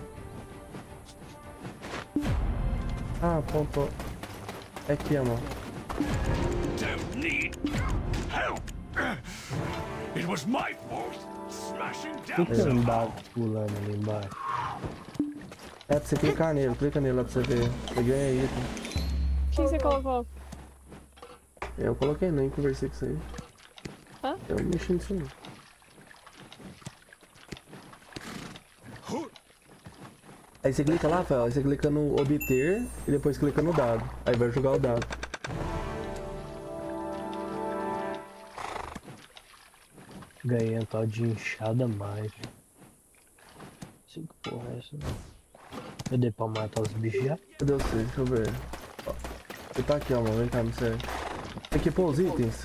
Ah, apontou. É aqui, amor. Don't need help. It was my fault. Smashing down Por que um dado pulando ali embaixo? É pra você clicar nele, clica nele lá pra você ver. Eu ganhei item. O que você colocou? Eu coloquei, nem conversei com isso aí. Hã? Eu mexi nisso aí. Aí você clica lá, Rafael, aí você clica no obter e depois clica no dado. Aí vai jogar o dado. Ganhei um tal de inchada mágica. Que porra é essa? Eu dei pra matar os bichos já? Cadê você? Deixa eu ver. Ó, você tá aqui, ó, mano. Vem cá, me segue. Equipou os itens.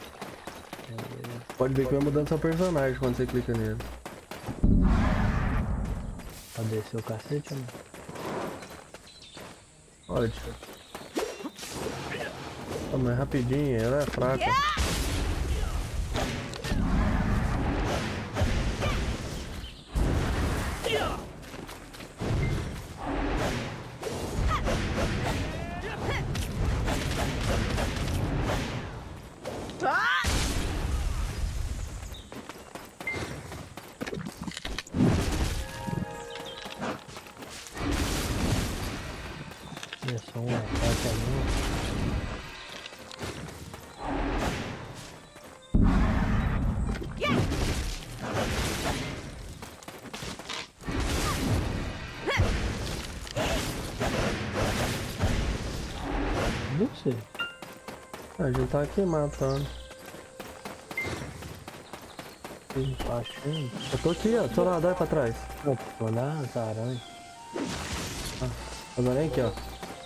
Pode ver que vai mudando seu personagem quando você clica nele. Pode descer o cacete, né? Pode. Oh, mas rapidinho, ela é fraca. É só um ataque ali. Não sei. A gente tá aqui matando. Achando. Eu tô aqui, ó. Tô lá, dá pra trás. Eu tô nas aranhas. Ah, agora vem aqui, ó.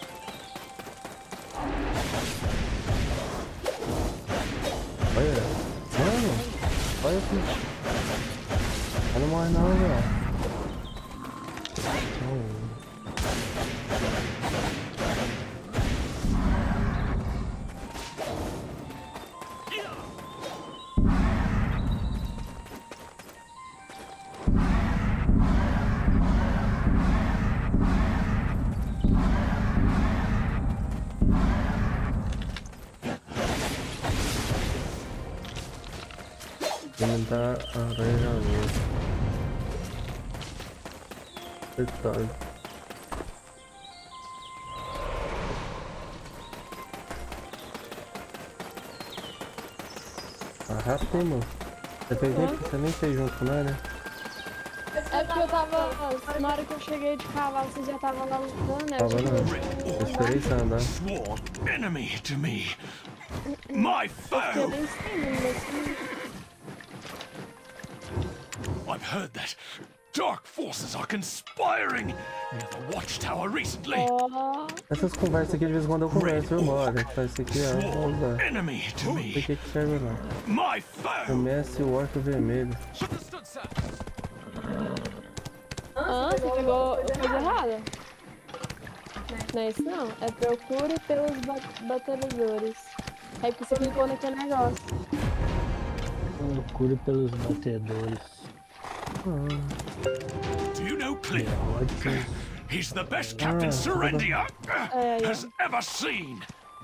Olha, mano. Olha aqui. Ela não morre não, velho. Alimentar a aranha louca. Detalhe. Tá rápido, hein, mano? Você, fez nem, você nem fez junto com nós, né? É porque eu tava. Na hora que eu cheguei de cavalo, você já tava lá lutando, né? Tava não. Eu esperei você andar. Sworn enemy to me. My foe. I've heard that dark forces are conspiring near the watchtower recently. Oh. Essas conversas aqui de vez em quando eu converso, viu, mano? Isso aqui é. Vamos lá. Enemy to me. Não sei o que que serve não. My foe. Comece o orc vermelho. Ah, você pegou coisa errada? Não é isso não. É procure pelos bat batalhadores. Aí você clicou naquele negócio. Procure pelos batedores. Do you know Cliff? He's the best Captain Serendia has ever seen.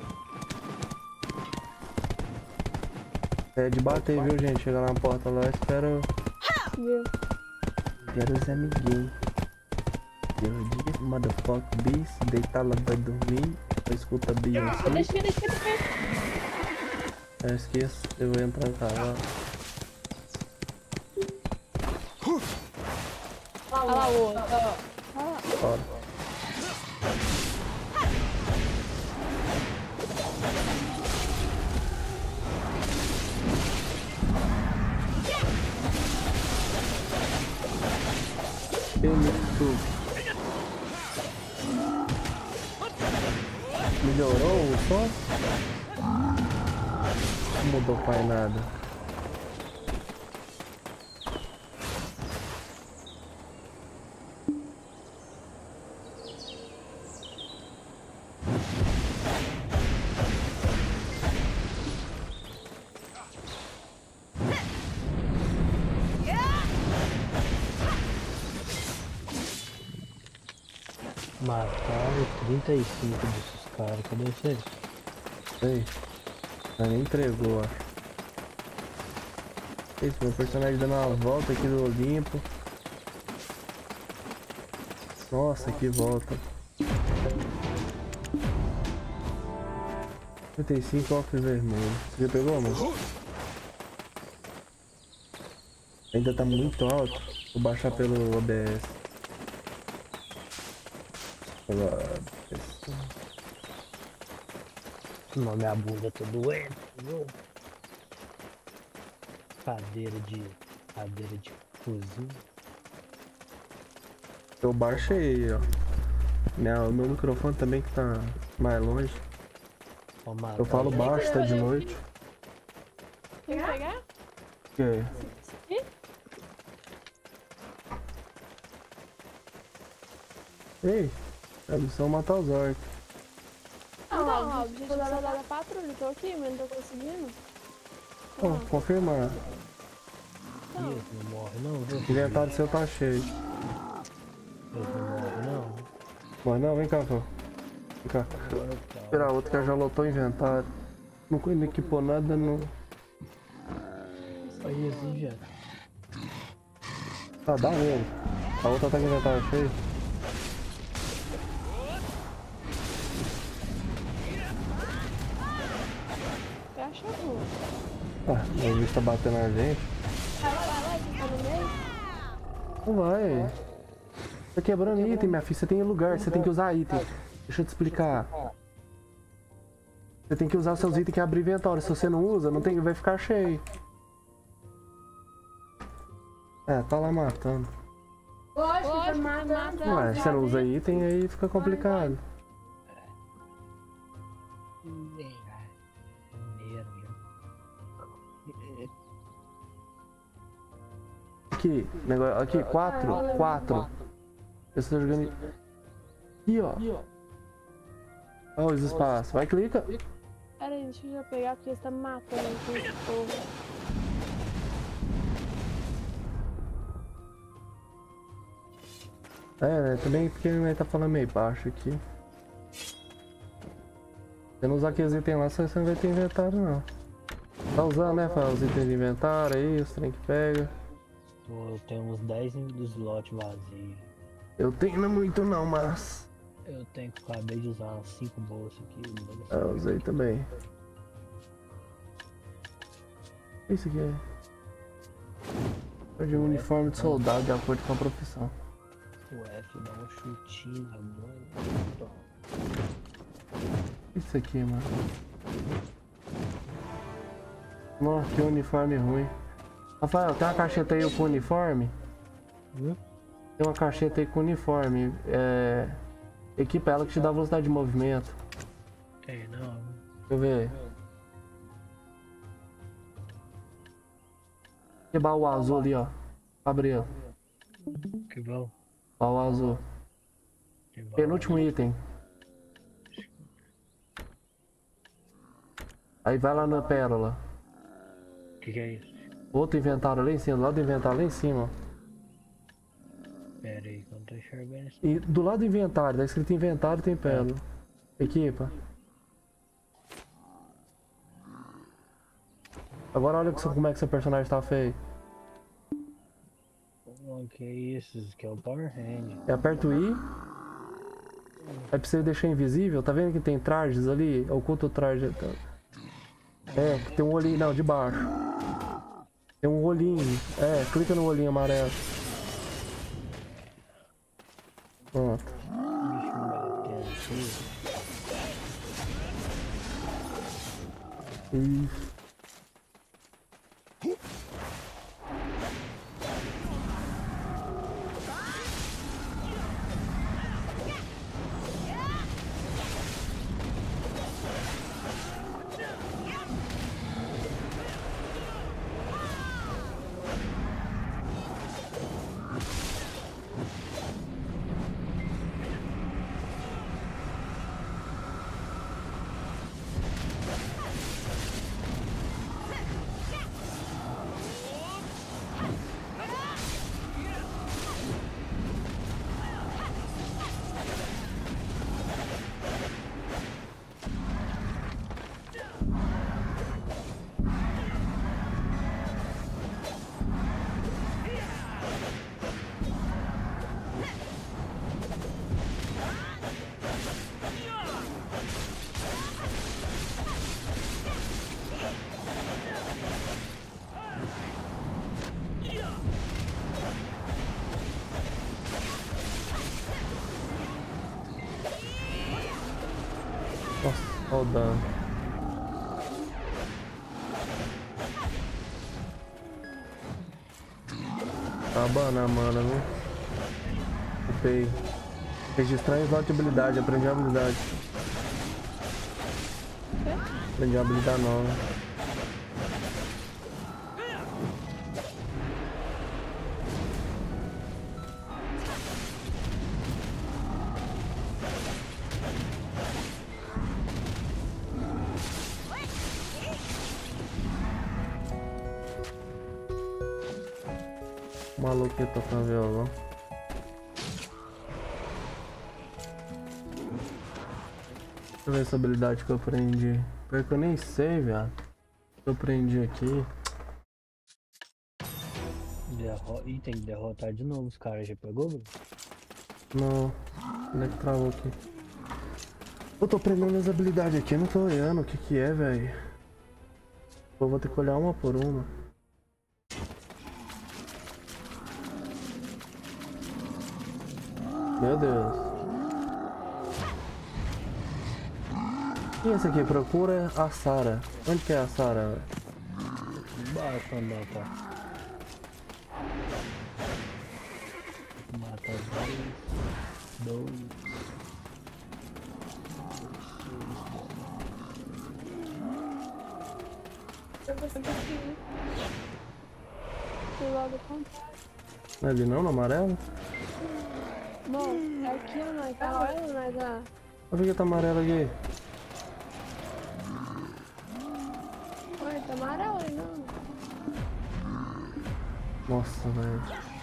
É de bater, viu, gente? Chega na porta lá, espero. Viu? Espero os amiguinhos. De motherfucker, bis, deitar lá vai dormir. Eu escuto a Beyoncé. Deixa, deixa, deixa. Eu esqueço, eu vou entrar no cavalo. Olha lá o outro, ó. Fora. Melhorou o som? Não mudou quase nada. Mataram trinta e cinco desses caras, cadê vocês? Sei. Ela nem entregou, acho. Esse meu personagem dando uma volta aqui do Olimpo. Nossa, que volta. trinta e cinco óculos vermelhos. Você já pegou, mano? Ainda tá muito alto. Vou baixar pelo O B S. Não, minha bunda tá doendo, viu? Cadeira de. Cadeira de cozinha. Eu baixei, ó. Minha, o meu microfone também que tá mais longe. Eu falo baixo, tá de noite. Tem que pegar? O quê? Ih? Ei, a missão é matar os orcs. Não, não, o objetivo da da patrulha. Tô aqui, mas não tô conseguindo. Ó, confirmar. Não. Ih, não morre não, viu? O inventário seu tá cheio. Não morre não. Mas não, vem cá, pô. Vem cá. Esperar outro que já lotou o inventário. Não, não equipou nada, não. Aí assim já. Tá, dá nele. A outra tá com o inventário cheio. Eu acho ruim. Ah, o bicho tá batendo na gente. Vai lá, vai lá, você tá no meio? Não vai. Tá quebrando item, minha filha. Você tem lugar, você tem que usar item. Deixa eu te explicar. Você tem que usar seus itens que abre inventário. Se você não usa, não tem, vai ficar cheio. É, tá lá matando. Lógico, mata. Ué, você não usa item, aí fica complicado. Aqui, negócio, aqui, quatro, quatro. Eu estou jogando. Aqui, ó. Olha os espaços. Vai, clica. Pera aí, deixa eu já pegar porque você tá me matando aqui. Porra. É, né? Também porque ele tá falando meio baixo aqui. Se não usar aqueles itens lá, você não vai ter inventário, não. Tá usando, né, Fábio? Os itens de inventário aí, os trem que pega. Eu tenho uns dez dos slots vazios. Eu tenho não muito não, mas... Eu tenho que acabei de usar umas cinco bolsas aqui. Ah, eu usei também. Isso aqui é... de um uniforme de soldado de acordo com a profissão. O F dá um chutinho na mão. Isso aqui, mano. Nossa, que uniforme ruim. Rafael, tem uma cacheta aí com uniforme? Hum? Tem uma cacheta aí com uniforme. É... Equipa ela que te dá velocidade de movimento. Tem não. Deixa eu ver. Quebrar o azul ali, ó. Gabriel. Que bom. Ó o azul. Penúltimo item. Aí vai lá na pérola. O que, que é isso? Outro inventário lá em cima, do lado do inventário lá em cima. Pera aí, que eu não tô enxergando isso. E do lado do inventário, tá escrito inventário, tem pérola. Equipa. Agora olha como é que seu personagem tá feio. O que é isso? Isso aqui é o Power Hand. É, aperta o I. É pra você deixar invisível. Tá vendo que tem trajes ali? Oculta o traje. É, tem um olhinho. Não, de baixo. Tem um olhinho. É, clica no olhinho amarelo. Pronto. Isso. Nossa, olha o dano. Tá banana, a mana, viu? Upei. Registrar em slot de habilidade, aprendi a habilidade. Aprendi uma habilidade nova. O maluco que toca violão. Deixa eu ver essa habilidade que eu aprendi. Pior que eu nem sei, viado. Eu aprendi aqui. Derro... Ih, tem que derrotar de novo os caras. Já pegou, Bruno? Não. Onde é que travou aqui? Eu tô aprendendo as habilidades aqui, eu não tô olhando o que que é, velho. Eu vou ter que olhar uma por uma. Meu Deus. E esse aqui? Procura a Sarah. Onde que é a Sarah, velho? Basta andar, tá? Mata dois. Dois. Eu vou sempre aqui. Do lado contrário. Não é ali não, no amarelo? Bom, é aqui ou não é? Tá olhando, mas tá. Por que tá amarelo aqui? Ué, tá amarelo aí não. Nossa, velho.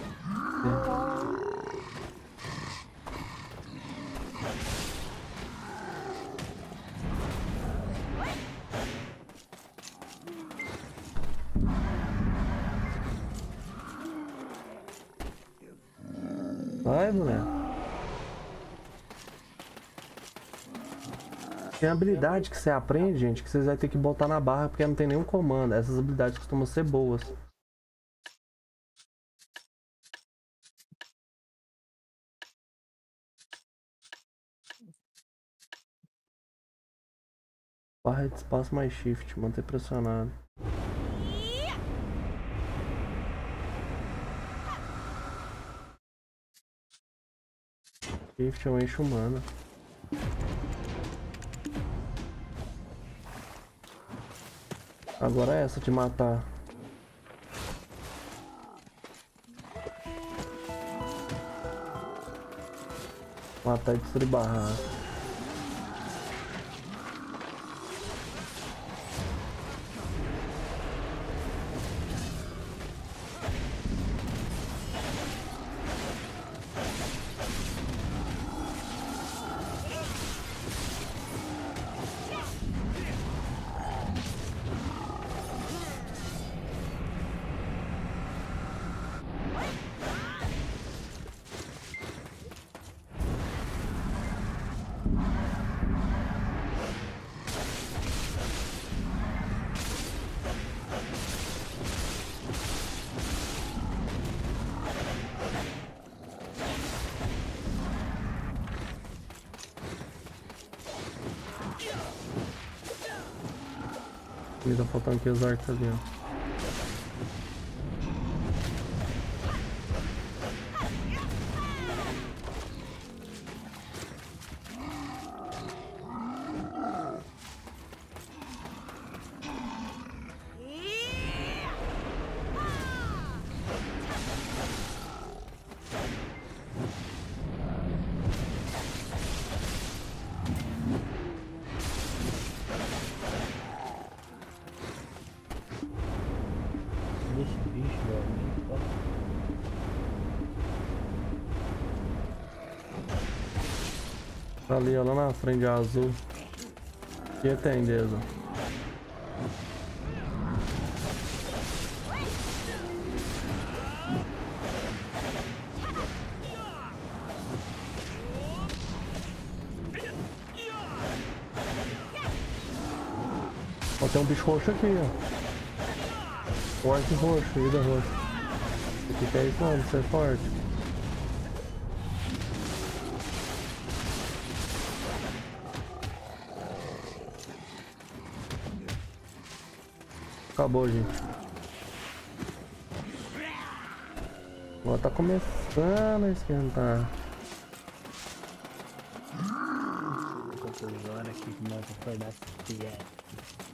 Vai, moleque. Tem habilidade que você aprende, gente, que vocês vão ter que botar na barra porque não tem nenhum comando. Essas habilidades costumam ser boas. Barra de espaço mais shift, manter pressionado. Shift é um eixo humano. Agora é essa de matar. Matar e destruir barra. Me tá faltando aqui os arcos ali, ó. Esse bicho, velho. Tá ali, ó, lá na frente, azul. Que tem, Deus. Ó, tem um bicho roxo aqui, ó. O arco roxo, vida roxa. O que que é isso, mano? Isso é forte. Acabou, gente. Agora tá começando a esquentar. Quantas horas aqui que nós acordar esse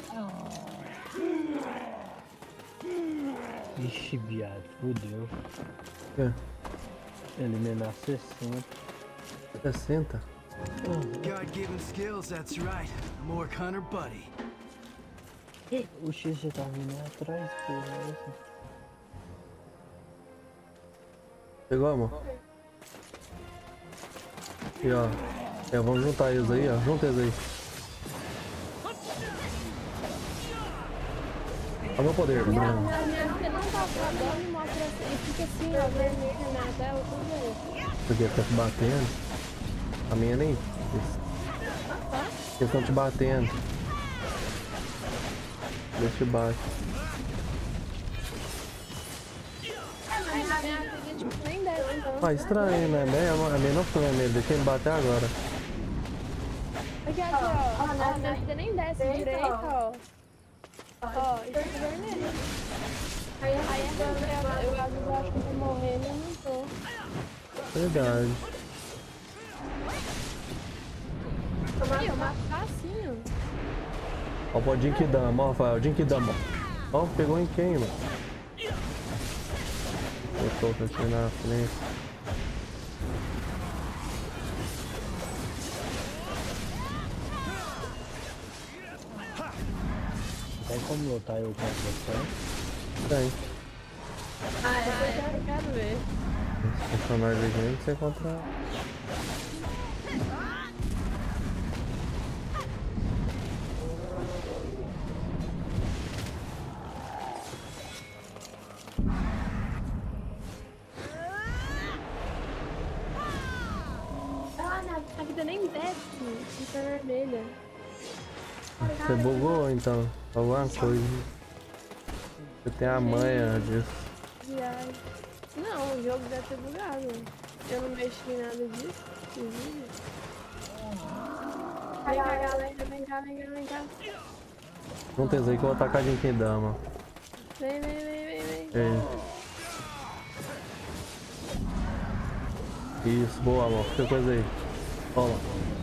Ixi, viado, fudeu. É. Eliminar sessenta. sessenta? God-given skills, that's right. I'm Orc Hunter Buddy. O X já tá vindo atrás, porra. Pegou, amor? E ó. É, vamos juntar eles aí, ó. Junta eles aí. Olha o meu poder, Minha, Bruno. minha, minha vida não tá acabando e mostra assim, e fica assim, ó, vermelha na tela, tudo bem. Porque tá te batendo. A minha nem. Eles estão te batendo. Deixa te bate. Minha vida, tipo, nem desce, então. Ah, estranho, né? A minha não ficou vermelha, deixa ele bater agora. Aqui, aqui, ó. Ó, minha vida nem desce direito, ó. Ó, isso aqui é vermelho. Aí, aí eu, eu, eu, eu acho que eu vou morrer, mas não tô. Verdade. Aí, eu mato facinho. Ó, o Jinkidama, ó, Rafael, Jinkidama. Ó, pegou em quem, mano? Botou o aqui na frente. Tem como lutar eu com você? Tem. Ah, é, eu quero ver. Esse personagem aqui nem sei encontrar. A vida nem desce, fica vermelha. Você bugou então? Alguma coisa. Você tem a manha disso. Viagem. Não, o jogo deve ter bugado. Eu não mexi em nada disso. Vem cá, galera, vem cá, vem cá, vem cá. Não tem aí que eu vou atacar de Jinkidama. Vem, vem, vem, vem, vem. É. Isso, boa, amor. Fica coisa aí. Toma.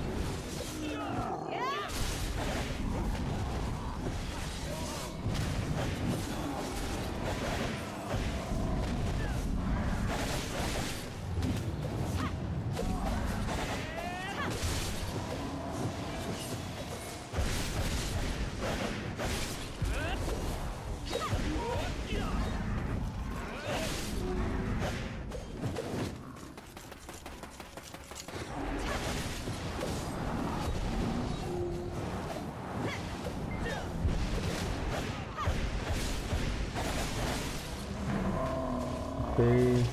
Ok.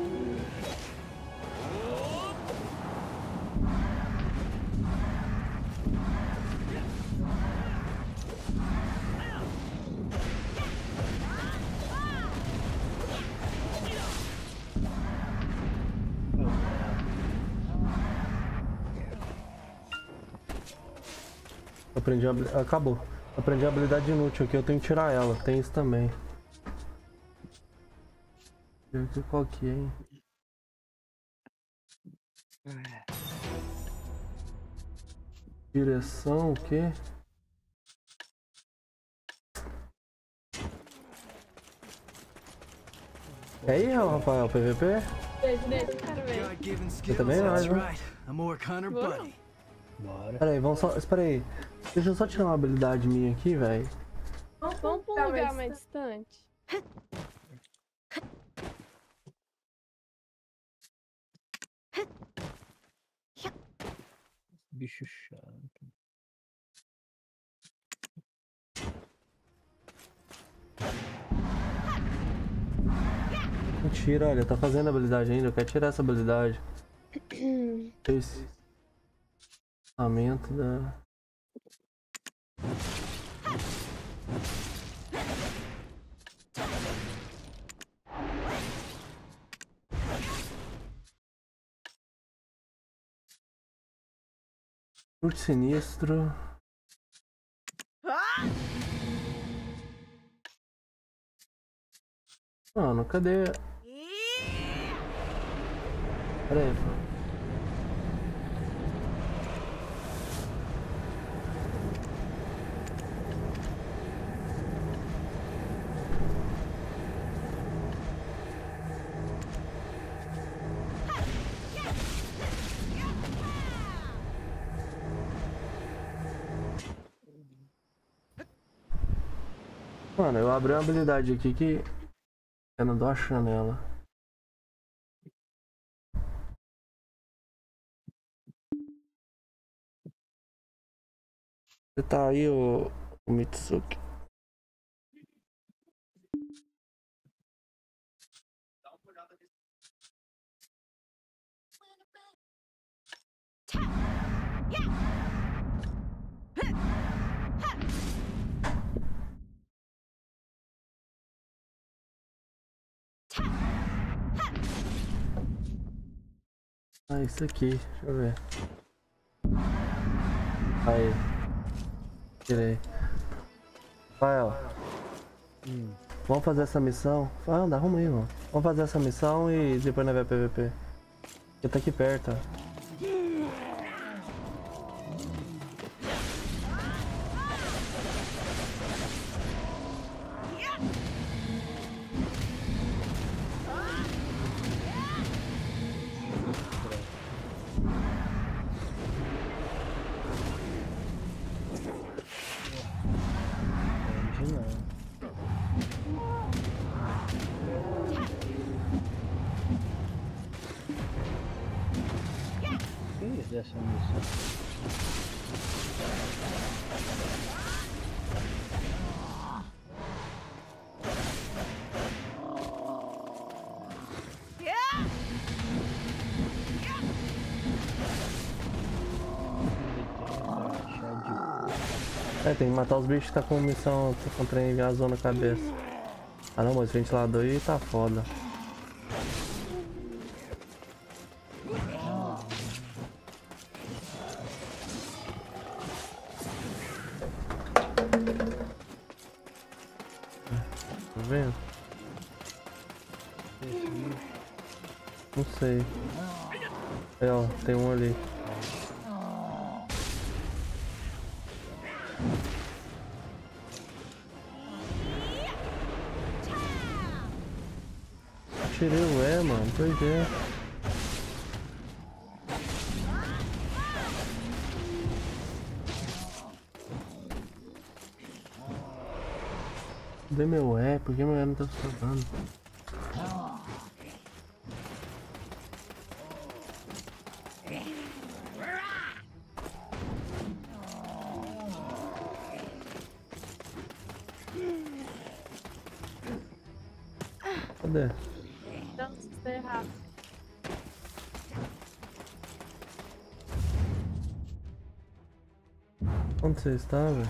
Aprendi a habili- acabou. Aprendi a habilidade inútil aqui, eu tenho que tirar ela. Tem isso também. Deixa eu ver qual que é, hein? Direção, o quê? E aí, Rafael, P V P? Deixa, deixa, eu quero ver. God-given Eu skills, também não, that's né? right. I'm Orc Hunter Bora. Buddy. Bora. Pera aí, vamos só. Espera aí. Deixa eu só tirar uma habilidade minha aqui, velho. Vamos pra um lugar mais distante. Bicho chato. Mentira, olha, tá fazendo habilidade ainda. Eu quero tirar essa habilidade. Esse. Aumento da. Chute sinistro. Mano, cadê? Pera aí. Mano, eu abri uma habilidade aqui que eu não tô achando ela. Você tá aí, o, o Mitsuki? Ah, isso aqui, deixa eu ver. Aí. Tirei. Rafael. Hum. Vamos fazer essa missão. Ah, anda, arruma aí, mano. Vamos fazer essa missão e depois nós vai P V P. Porque tá aqui perto, ó. Dessa missão. É, tem que matar os bichos que tá com missão, tá com trem gasou na cabeça. Ah não, mas esse ventilador aí tá foda. Não sei. É, ó, tem um ali. Tirei o E, mano, pois é. Cadê meu E? Por que meu E não tá funcionando? Cadê? Não, você está errado. Onde você está, velho?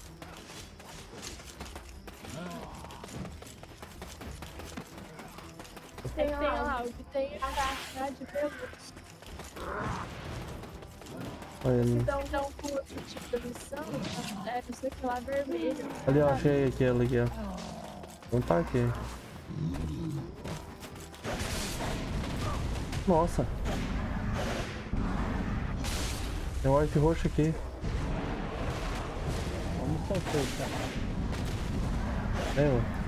Tem lá, o que tem a caixa de perguntas. Então, então, o tipo da missão é não sei o que lá vermelho. Ali, ó, achei aquele aqui, ó. Não tá aqui. Nossa. Tem um orc roxo aqui. Vamos soltar, cara. É, ó.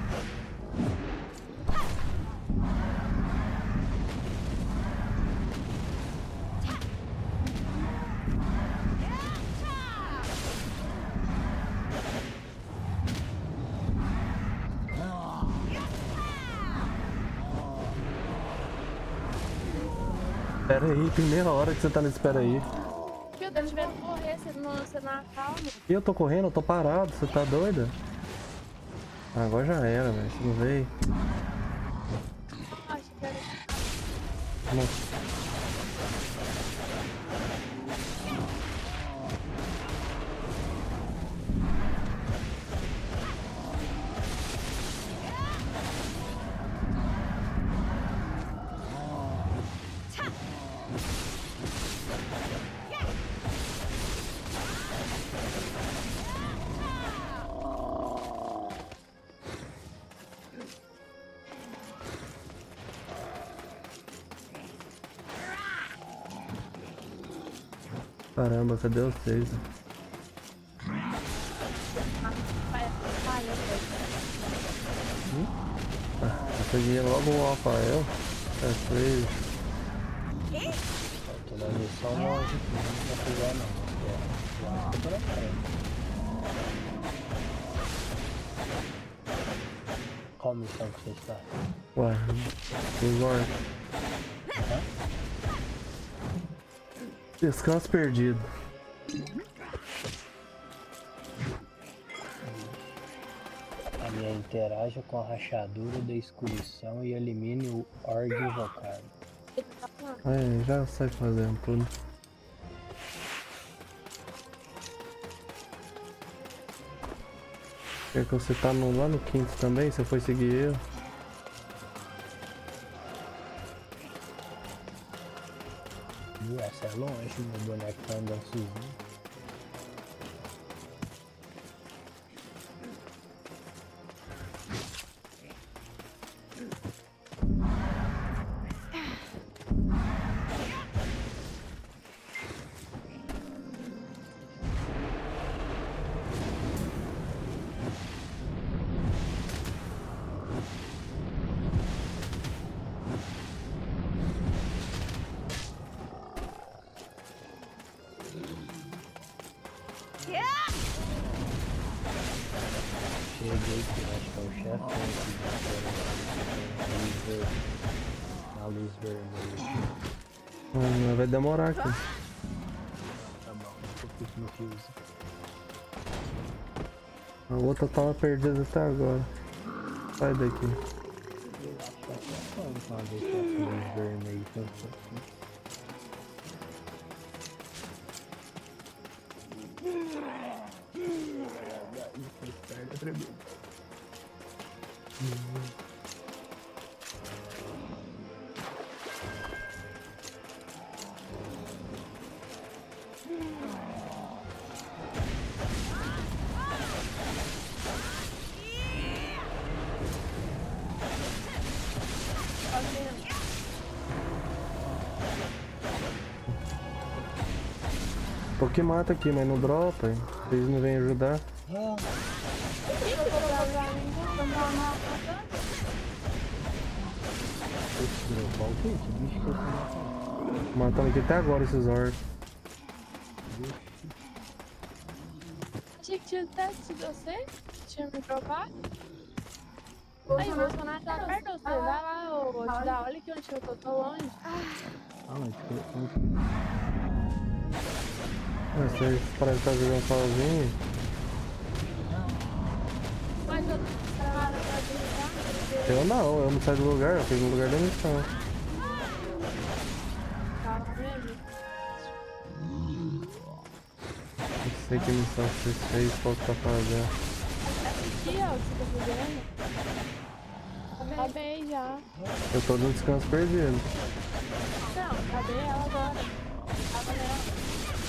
Espera aí, tem meia hora que você tá nesse espera aí. Eu tô te vendo correr, você não, você não acalma. E eu tô correndo, eu tô parado, você tá doida? Ah, agora já era, velho, você não veio. Acho que era. Nossa. Caramba, cadê vocês? Hum? Ah, eu peguei logo o Rafael. É, foi. Tô na missão longe aqui, não vou pegar não. Eu acho que eu tô na frente. qual missão que você está? Ué, agora. Hã? Descanso perdido. A minha interaja com a rachadura da escurição e elimine o org invocado. É, já sai fazendo tudo. É que você tá no, lá no quinto também, você foi seguir eu. Essa é longe, meu boneco tá andando sozinho. Cheguei, que eu acho que é o chefe na luz vermelha. Hum, vai demorar aqui. Tá bom, eu fico no fuse. A outra tava perdida até agora. Sai daqui. Eu acho que é uma vez que a luz vermelha tanto assim. Tô que mata aqui, mas não dropa, hein? Vocês não vêm ajudar. Matando aqui até agora esses orcs. Achei que tinha teste de você? Tinha me dropado? Aí, o Bolsonaro tá perto de você. Vai lá, ô, te dá. Olha aqui onde eu tô, tô longe. Ah, mas Vocês parecem estar jogando sozinho. Mas eu tô parado pra ajudar. Eu não, eu não saio do lugar, eu fico no lugar da missão. Calma mesmo. Não sei que missão vocês fez, qual que tá fazendo. Aqui, ó, o que você tá fazendo. Acabei já. Eu tô no descanso perdido. Não, acabei ela agora. Tava nela.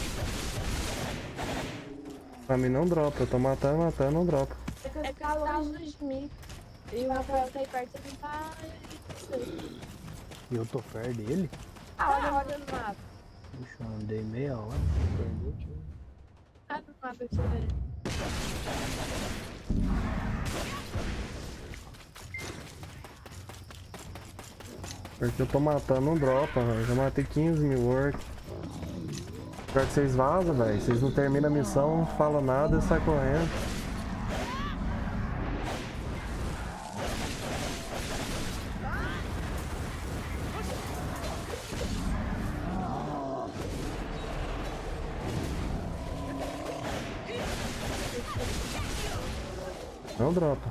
Pra mim não dropa, eu tô matando, matando, não dropa. É que tá longe de mim. E o Rafael tá aí perto e não tá. E eu tô perto dele? Ah, olha, olha no mapa. Puxa, eu andei meia hora. Perdeu, tio. Abre o mapa pra você ver. Porque eu tô matando, não dropa, velho. Já matei quinze mil orcs. Pior que vocês vazam, velho. Vocês não terminam a missão, não falam nada e sai correndo. Não dropa.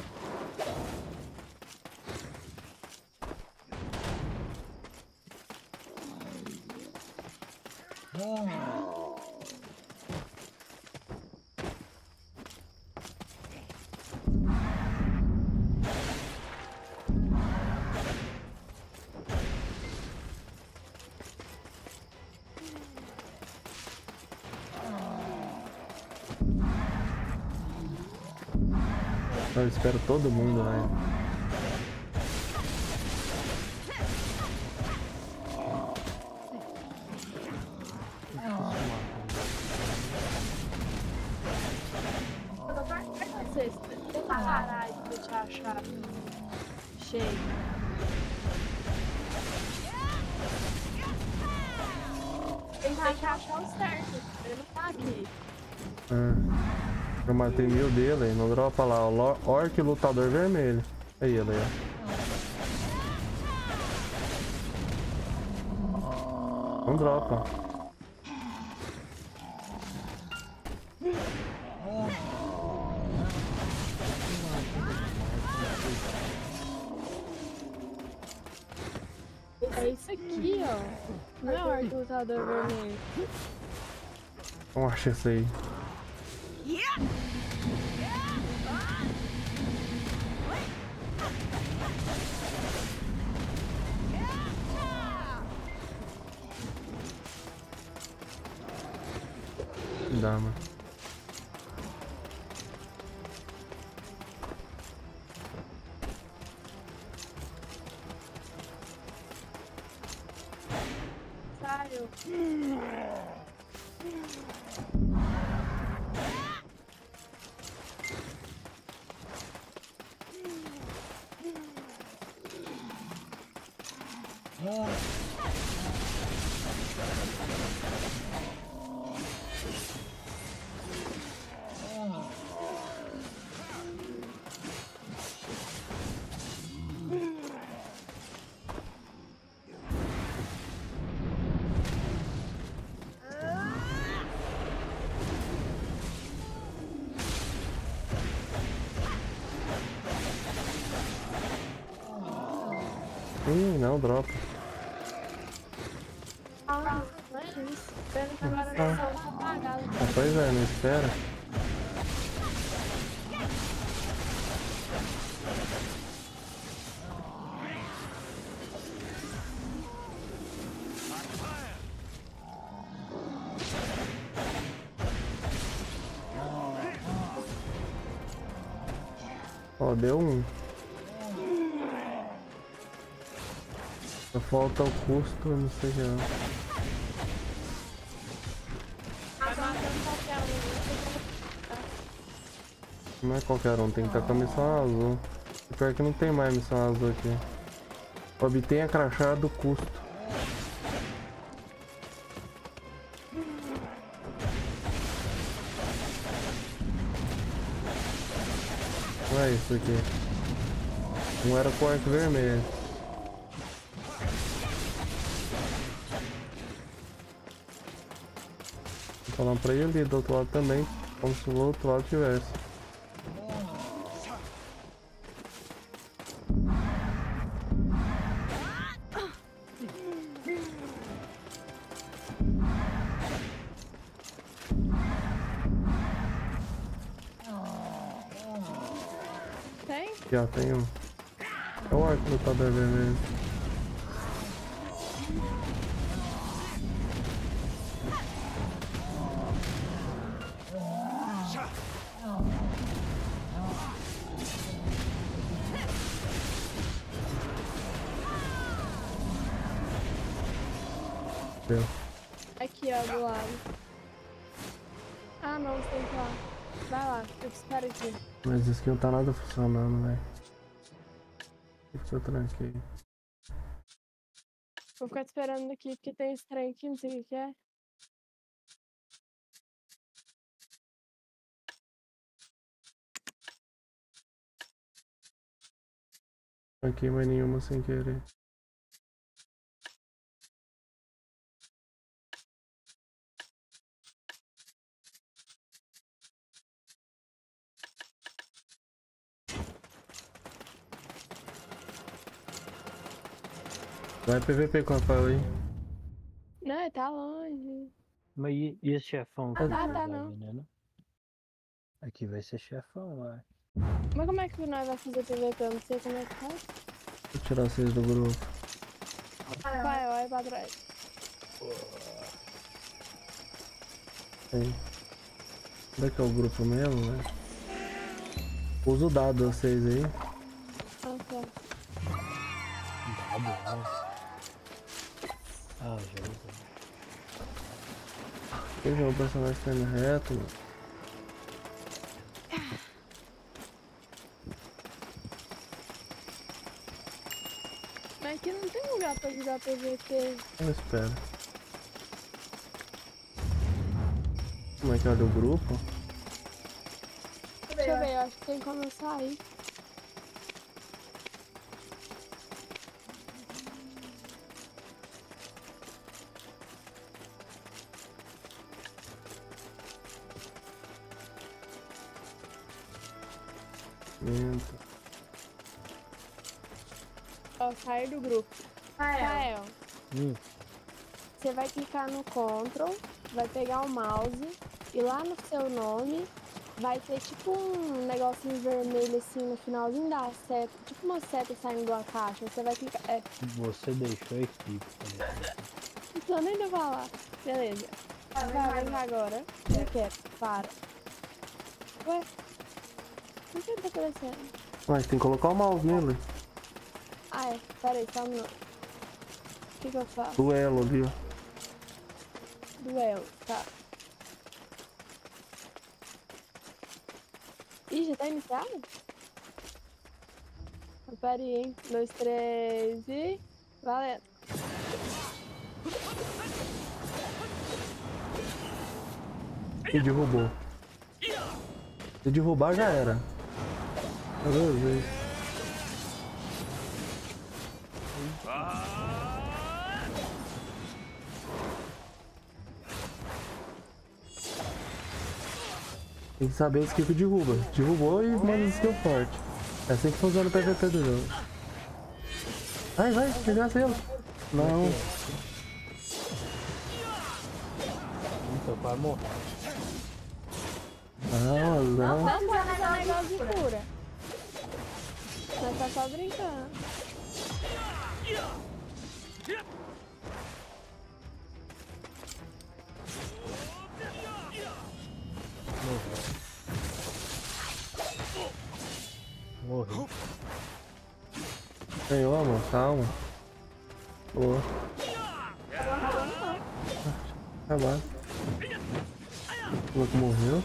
Eu espero todo mundo, né? Vocês, tenta parar aí pra eu te achar. Chega. Tem que achar o certo. Ele não tá aqui. Ah, eu matei mil dele, não dropa lá, o Orc Lutador Vermelho. Aí, ela aí. Não dropa. É isso aqui, ó. Não é o recrutador vermelho. Não acho isso aí. Dá, mano. Saiu. Ih, não, dropa. Ah, não é isso. Pena que agora a missão tá apagada. Ah, pois é, não espera. Ó, deu um. Só falta o custo, eu não sei já. Não é qualquer um, tem que estar com a missão azul. Pior que não tem mais missão azul aqui. Obtenha crachá do custo. Não é isso aqui. Não era com arco vermelho. Vou falar pra ele ali do outro lado também, como se o outro lado tivesse. Tem? Já tem um. É o arco lutador vermelho. Deu. Aqui, ó, do lado. Ah, não, você tem que ir lá. Vai lá, eu te espero aqui. Mas isso aqui não tá nada funcionando, velho. Deixa eu tranquei aí. Vou ficar te esperando aqui, porque tem esse trem aqui, não sei o que é. Aqui mais nenhuma sem querer. Vai P V P com o Rafael aí. Não, tá longe. Mas e, e esse chefão? Ah, tá, tá, não. Veneno? Aqui vai ser chefão, vai. Mas como é que nós vamos fazer P V P? Eu não sei como é que faz. Vou tirar vocês do grupo. Vai, vai pra trás. Aí. Onde é que é o grupo mesmo, né? Usa o dado vocês aí. Ah, tá. Dado, nossa. Ah, já usei. Veja o personagem tá indo reto, mano. Mas aqui não tem lugar pra jogar P V P. Eu espero. Como é que olha o grupo? Deixa eu ver, eu acho que tem como eu sair. Entra. Ó, sair do grupo. Rael, Hum. você vai clicar no Ctrl, vai pegar o mouse e lá no seu nome vai ter tipo um negocinho vermelho assim no finalzinho da seta, tipo uma seta saindo de uma caixa. Você vai clicar. É. Você deixou a equipe. Então nem devo falar. Beleza. Vai, vem cá agora. Eu quero. Para. Ué? O que tá acontecendo? Mas tem que colocar o mouse nele. Ah, é. Pera aí, só um minuto. O que que eu faço? Duelo ali, ó. Duelo, tá. Ih, já tá iniciado? Pera aí, hein? Dois, três e... Valendo. E derrubou. Se derrubar já era. Meu Deus. Tem que saber o skill que derruba. Derrubou e manda skill forte. É assim que funciona o P V P do jogo. Vai, vai, pegar ele. Não. Então vai morrer. Não, não. Não pode usar negócio de cura. Nós tá só brincando. Morreu. Ganhou, amor, calma. Boa. Acabar. O louco morreu.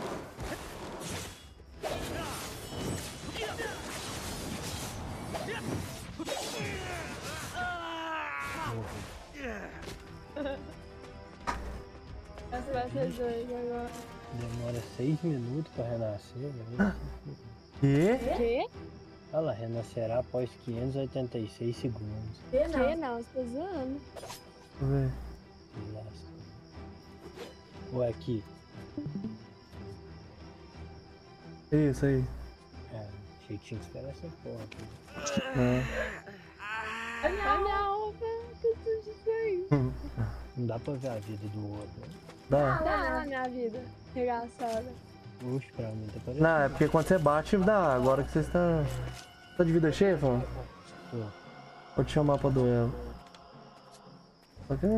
Essa vai ser dois agora. Demora seis minutos pra renascer, né? Quê? Quê? Ela renascerá após quinhentos e oitenta e seis segundos. Que não? Que não, você tá zoando. Deixa eu ver. Que lasca. Ué, aqui. Isso aí. É, achei que tinha que esperar essa porra aqui. É. Ai, não, que sujo isso aí. Não dá pra ver a vida do outro, né? Dá. Dá na minha vida. Regaçada. Oxe, pra mim tá parecendo. Não, é porque quando você bate, dá. Agora que você está... Tá de vida cheia, Fã? Tô. Vou te chamar pra duelo. Só que...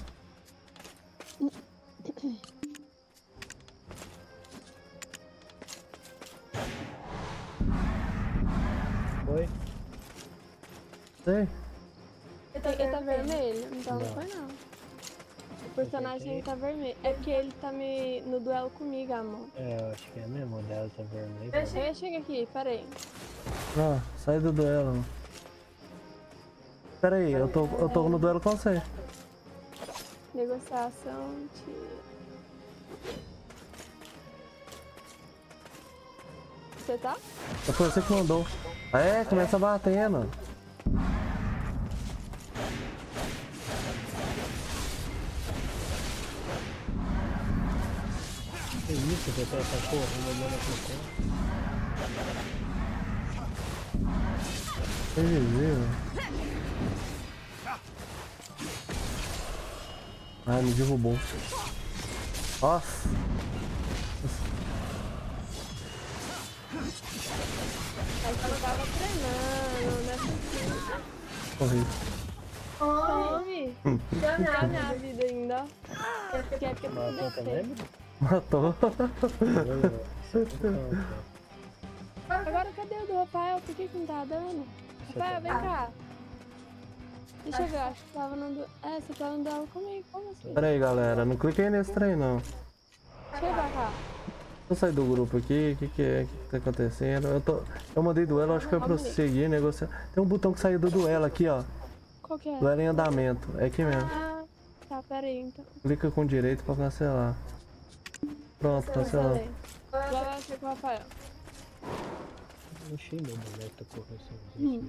Foi? Sei. Ele tá vermelho? Então não Não. foi não. O personagem tá vermelho. É porque ele tá me... no duelo comigo, amor. É, eu acho que é mesmo, o dela tá vermelho. Chega, chega aqui, peraí. Ah, sai do duelo. Pera aí, eu tô, eu tô no duelo com você. Negociação de... Você tá? Foi você que mandou. É, começa batendo. Que isso, que eu tô essa porra, mandando a Que viu? Ah, me derrubou. Nossa. Aí você tava treinando, né? Corri. Come! Dá minha vida ainda. Quer que eu Matou também? Matou. Agora cadê o do Rafael? Por que que não tá dando? Rafael, vem cá. Deixa eu ver, acho que tava no... É, você tava no duelo comigo, como assim? Pera aí, galera, não cliquei nesse trem não. Deixa eu ver cá. Deixa eu sair do grupo aqui, o que que é? O que que tá acontecendo? Eu, tô... eu mandei duelo, acho que foi prosseguir, negociar. Tem um botão que saiu do duelo aqui, ó. Qual que é? Duelo em andamento, é aqui mesmo. Ah, tá, pera aí então. Clica com direito pra cancelar. Pronto, cancelou. Vai lá, achei com o Rafael. Eu achei meu boneco tá correndo. Hum.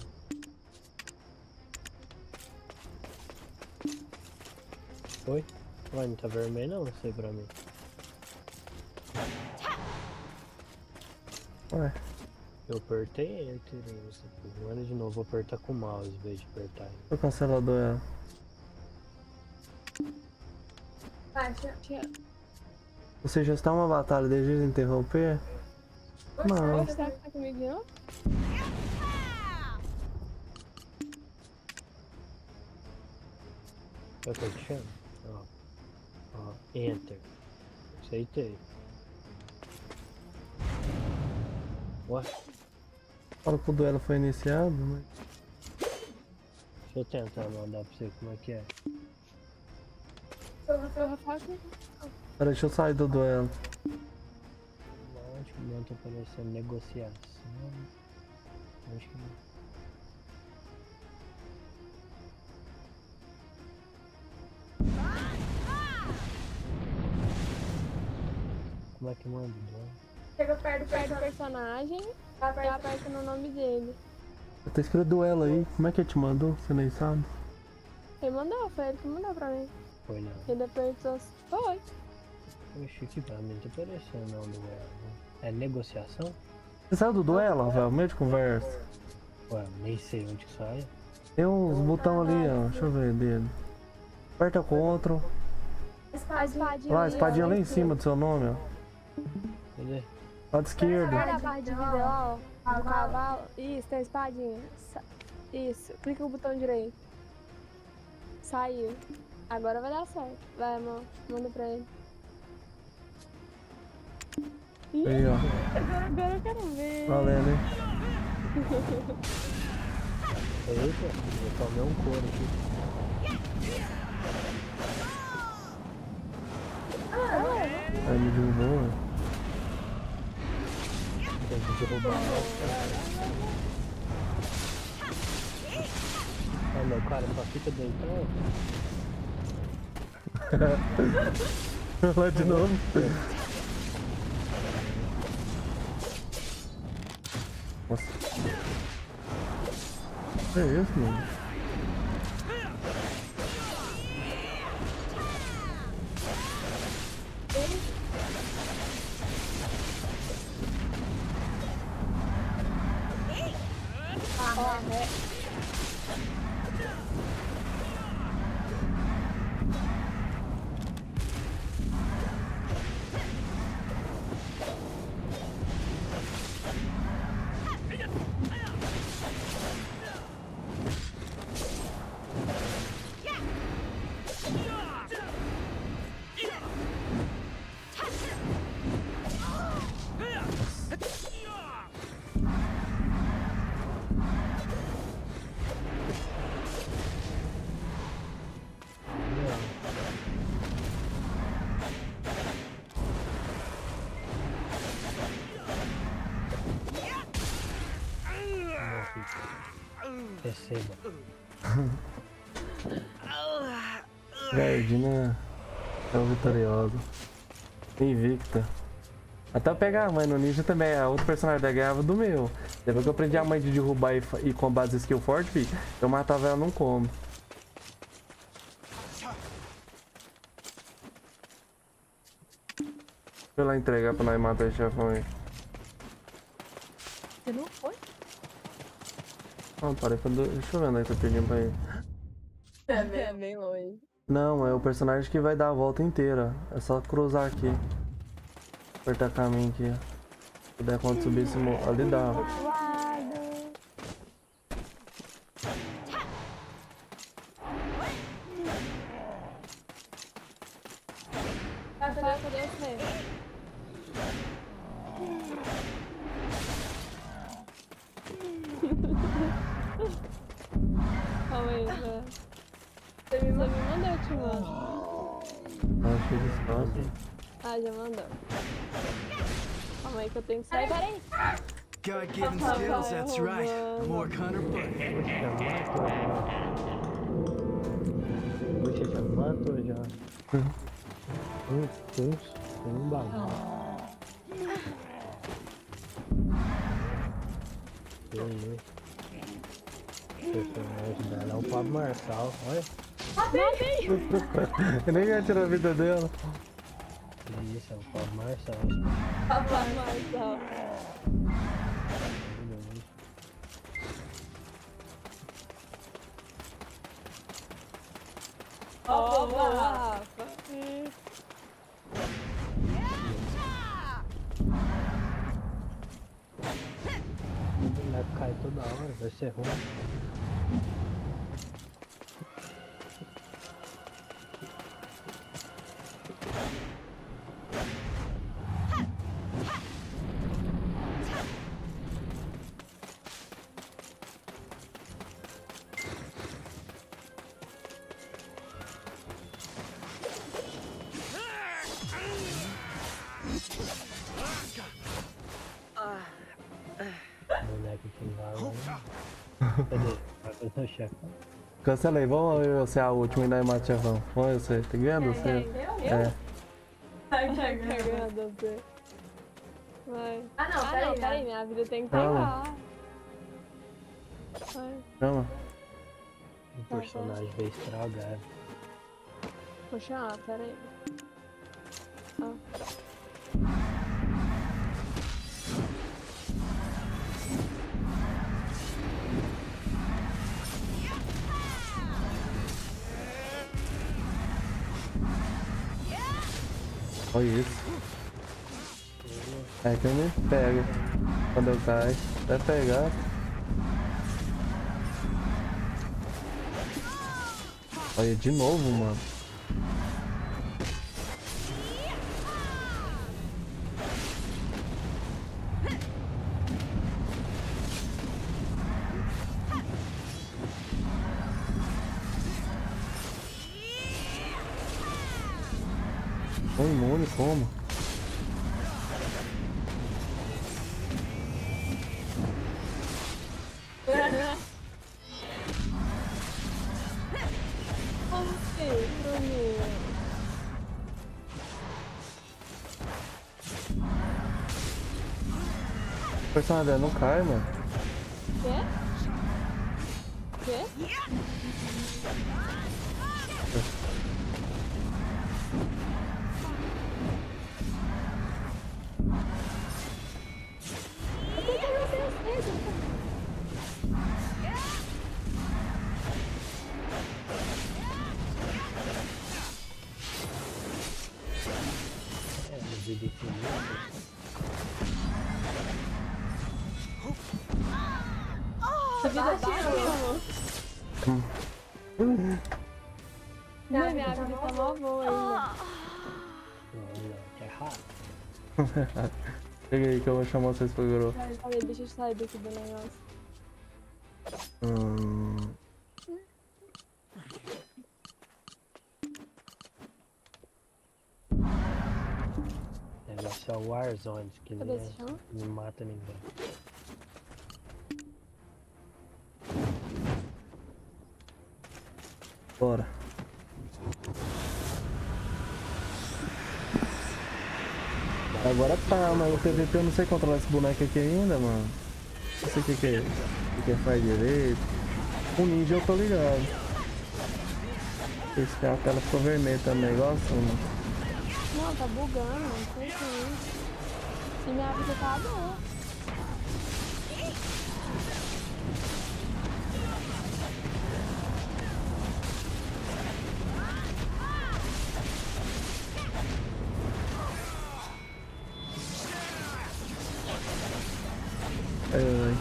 Foi? Ué, não tá vermelho não, não sei pra mim. Ué. Eu apertei Enter, agora de novo vou apertar com o mouse em vez de apertar. Eu cancelo a duelo. Você já está uma batalha desde de interromper? Não. Você tá comigo de novo? Eu tô te chamando? Ó. Ó. Enter. Aceitei. Ué? Fala que o duelo foi iniciado, mas... Deixa eu tentar mandar pra você como é que é. Pera, deixa eu sair do duelo. Onde que não tá aparecendo negociação? Acho que não. Como é que manda? Chega perto, perto do personagem e aperta no nome dele. Tá escrito duelo aí, como é que ele te mandou? Você nem sabe? Ele mandou, foi ele que mandou pra mim. Foi não. Ele apertou. Foi. Oxi, que pra mim não tá aparecendo não duelo. É negociação? Você saiu do duelo, velho? Meio de conversa. Ué, nem sei onde que sai. Tem uns botões ali, ó. Deixa eu ver dele. Aperta Ctrl. A espadinha. Lá, a espadinha lá em cima do seu nome, ó. Cadê? Lado esquerdo. Olha a parte de vida lá, ó. Do cavalo. Isso, tem a espadinha. Isso. Clica no botão direito. Saiu. Agora vai dar certo. Vai, amor. Manda pra ele. Ih, aí, ó. Agora, agora eu quero ver. Valendo, hein? Eita, eu tomei um couro aqui. Aí me derrubou. Tem que derrubar. Ah, meu cara, só fica deitando. Lá de novo. Nossa. Que é isso, mano? Ah, é. Receba. Gardina é o vitorioso. Invicta. Até eu pegar a mãe no ninja também, a outra personagem da ganhava do meu. Depois que eu aprendi a mãe de derrubar e, e com base skill forte, filho, eu matava ela num combo. Deixa eu lá entregar pra nós matar esse chefão aí. Você não foi? Não, parei pra... Do... Deixa eu ver onde é que eu perdi pra ele. É bem, é bem longe. Não, é o personagem que vai dar a volta inteira. É só cruzar aqui. Apertar caminho aqui. Se puder quando subir esse morro. Ali dá. Vai poder ser. Calma aí, velho. Você me mandou, eu te mando. Acho que espaço. Ah, já mandou. Calma aí que eu tenho que sair. Peraí. God-given skills, that's right. More Connor Buddy. Você já matou já. Um, dois, um bagulho. O personagem dela é o Pablo Marçal, olha. Eu nem ia tirar a vida dela. Isso, é o Pablo Marçal. Pablo Marçal. Ó, boa, Rafa. Vai cair toda hora, vai ser ruim. Boneco que vai lá. Cadê? Vai fazer o chefão. Cancelei, vamos eu ser a última e daí mate o chefão. Vamos você, tá vendo? Você. É. Vai cagando você. Vai. Ah não, peraí, ah, não, peraí, minha vida tem que pegar. Vai. Chama. O personagem vai estragar. Poxa, ah, peraí. Ah. Olha isso. É que eu me pego. Quando eu caio. Vai pegar. Olha de novo, mano. Tô imune como? O personagem não cai, mano. Quê? Quê? Vida infinita. Vida baixa, não, minha vida tá mó boa ainda. Não, que é errado. Chega aí que eu vou chamar vocês pro grupo. Peraí, deixa eu sair daqui do negócio. Hum... O negócio é o Warzone, que Cadê esse ele chão? não mata ninguém. Bora. Agora tá, mas o P V P eu não sei controlar esse boneco aqui ainda, mano. Não sei o que que é, o que que faz direito. O ninja eu tô ligado. Esse que a tela ficou vermelha também, igual assim, mano. Não, tá bugando, não sei o que é isso. E minha vida tá boa. Ai, ai.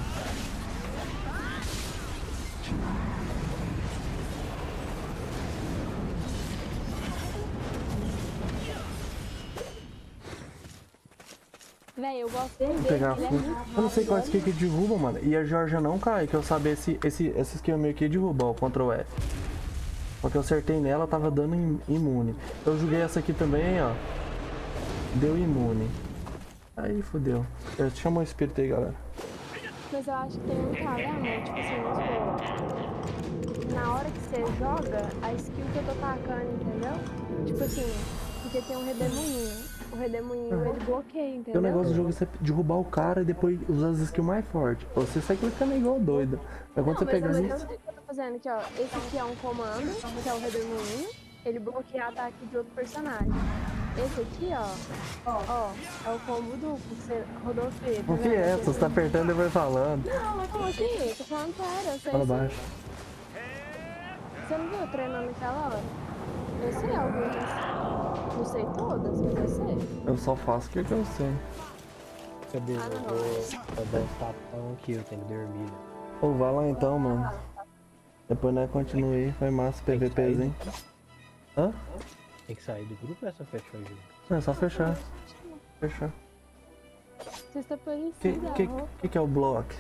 Véi, eu gosto dele. Vou pegar Ele é fogo. muito Eu não sei qual rápido, skill que derruba, mano. E a Georgia não cai, que eu sabia esse, esse, esse skill meio que derruba, ó, Ctrl F. Porque eu acertei nela, tava dando im- imune. Eu joguei essa aqui também, ó. Deu imune. Aí fodeu. Chama o espírito aí, galera. Mas eu acho que tem um problema, tipo assim, vamos supor, na hora que você joga, a skill que eu tô tacando, entendeu? Tipo assim, porque tem um redemoinho. O redemoinho, ele bloqueia, entendeu? O negócio do jogo é você derrubar o cara e depois usar as skills mais fortes. Você sai clicando igual doido. Mas quando Não, você mas pegar eu isso... não sei o que eu tô fazendo aqui, ó. Esse aqui é um comando, que é o redemoinho. Ele bloqueia ataque de outro personagem. Esse aqui, ó, ó, é o combo duplo, que você rodou feio. O que é essa? Você tá apertando e vai falando. Não, mas como assim? Tô falando sério, eu sei. Fala sim. baixo. Você não viu eu treinando naquela hora? Eu sei algumas. Não sei todas, mas eu sei. Eu só faço o que, que eu sei. Cadê? Eu vou, vou dar um tapão aqui, eu tenho que dormir. Né? Pô, vai lá então, mano. Depois nós continua aí, foi massa, PVPzinho. Hã? Tem que sair do grupo ou é só fechar o jogo? Não, é só fechar. Fechar. Você está parecido. Que, que, que que é o bloco?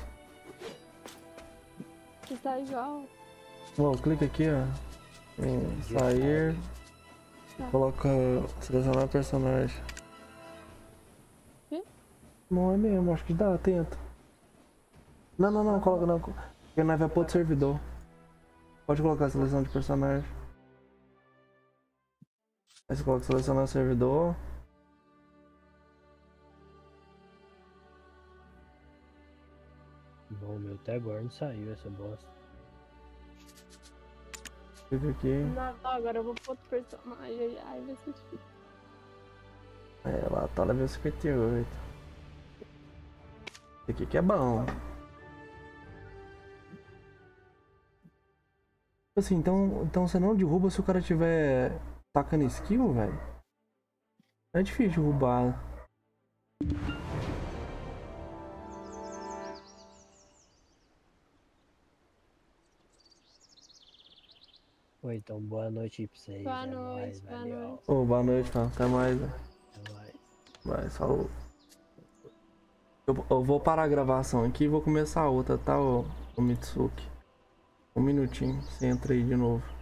Você está igual. Bom, clica aqui, ó. Em sair. Tá. Coloca. Selecionar personagem. Que? Não é mesmo, acho que dá, tenta. Não, não, não, coloca não. Porque nós vai pro outro servidor. Pode colocar a seleção de personagem. Aí você coloca selecionar servidor. Bom, o meu até agora não saiu essa bosta. Clica aqui. Não, agora eu vou pro outro personagem. Ai, vai ser difícil. É, lá tá level cinquenta e oito. Esse aqui que é bom. Assim, então, então você não derruba se o cara tiver tacando skill, velho. É difícil derrubar. Oi, então boa noite pra vocês. Boa é noite, nóis, boa valeu. noite. Ô, boa noite, mano. Até mais. Né? Até mais. Vai, falou. Eu, eu vou parar a gravação aqui e vou começar a outra, tá, ô, ô Mitsuki? Um minutinho, você entra aí de novo.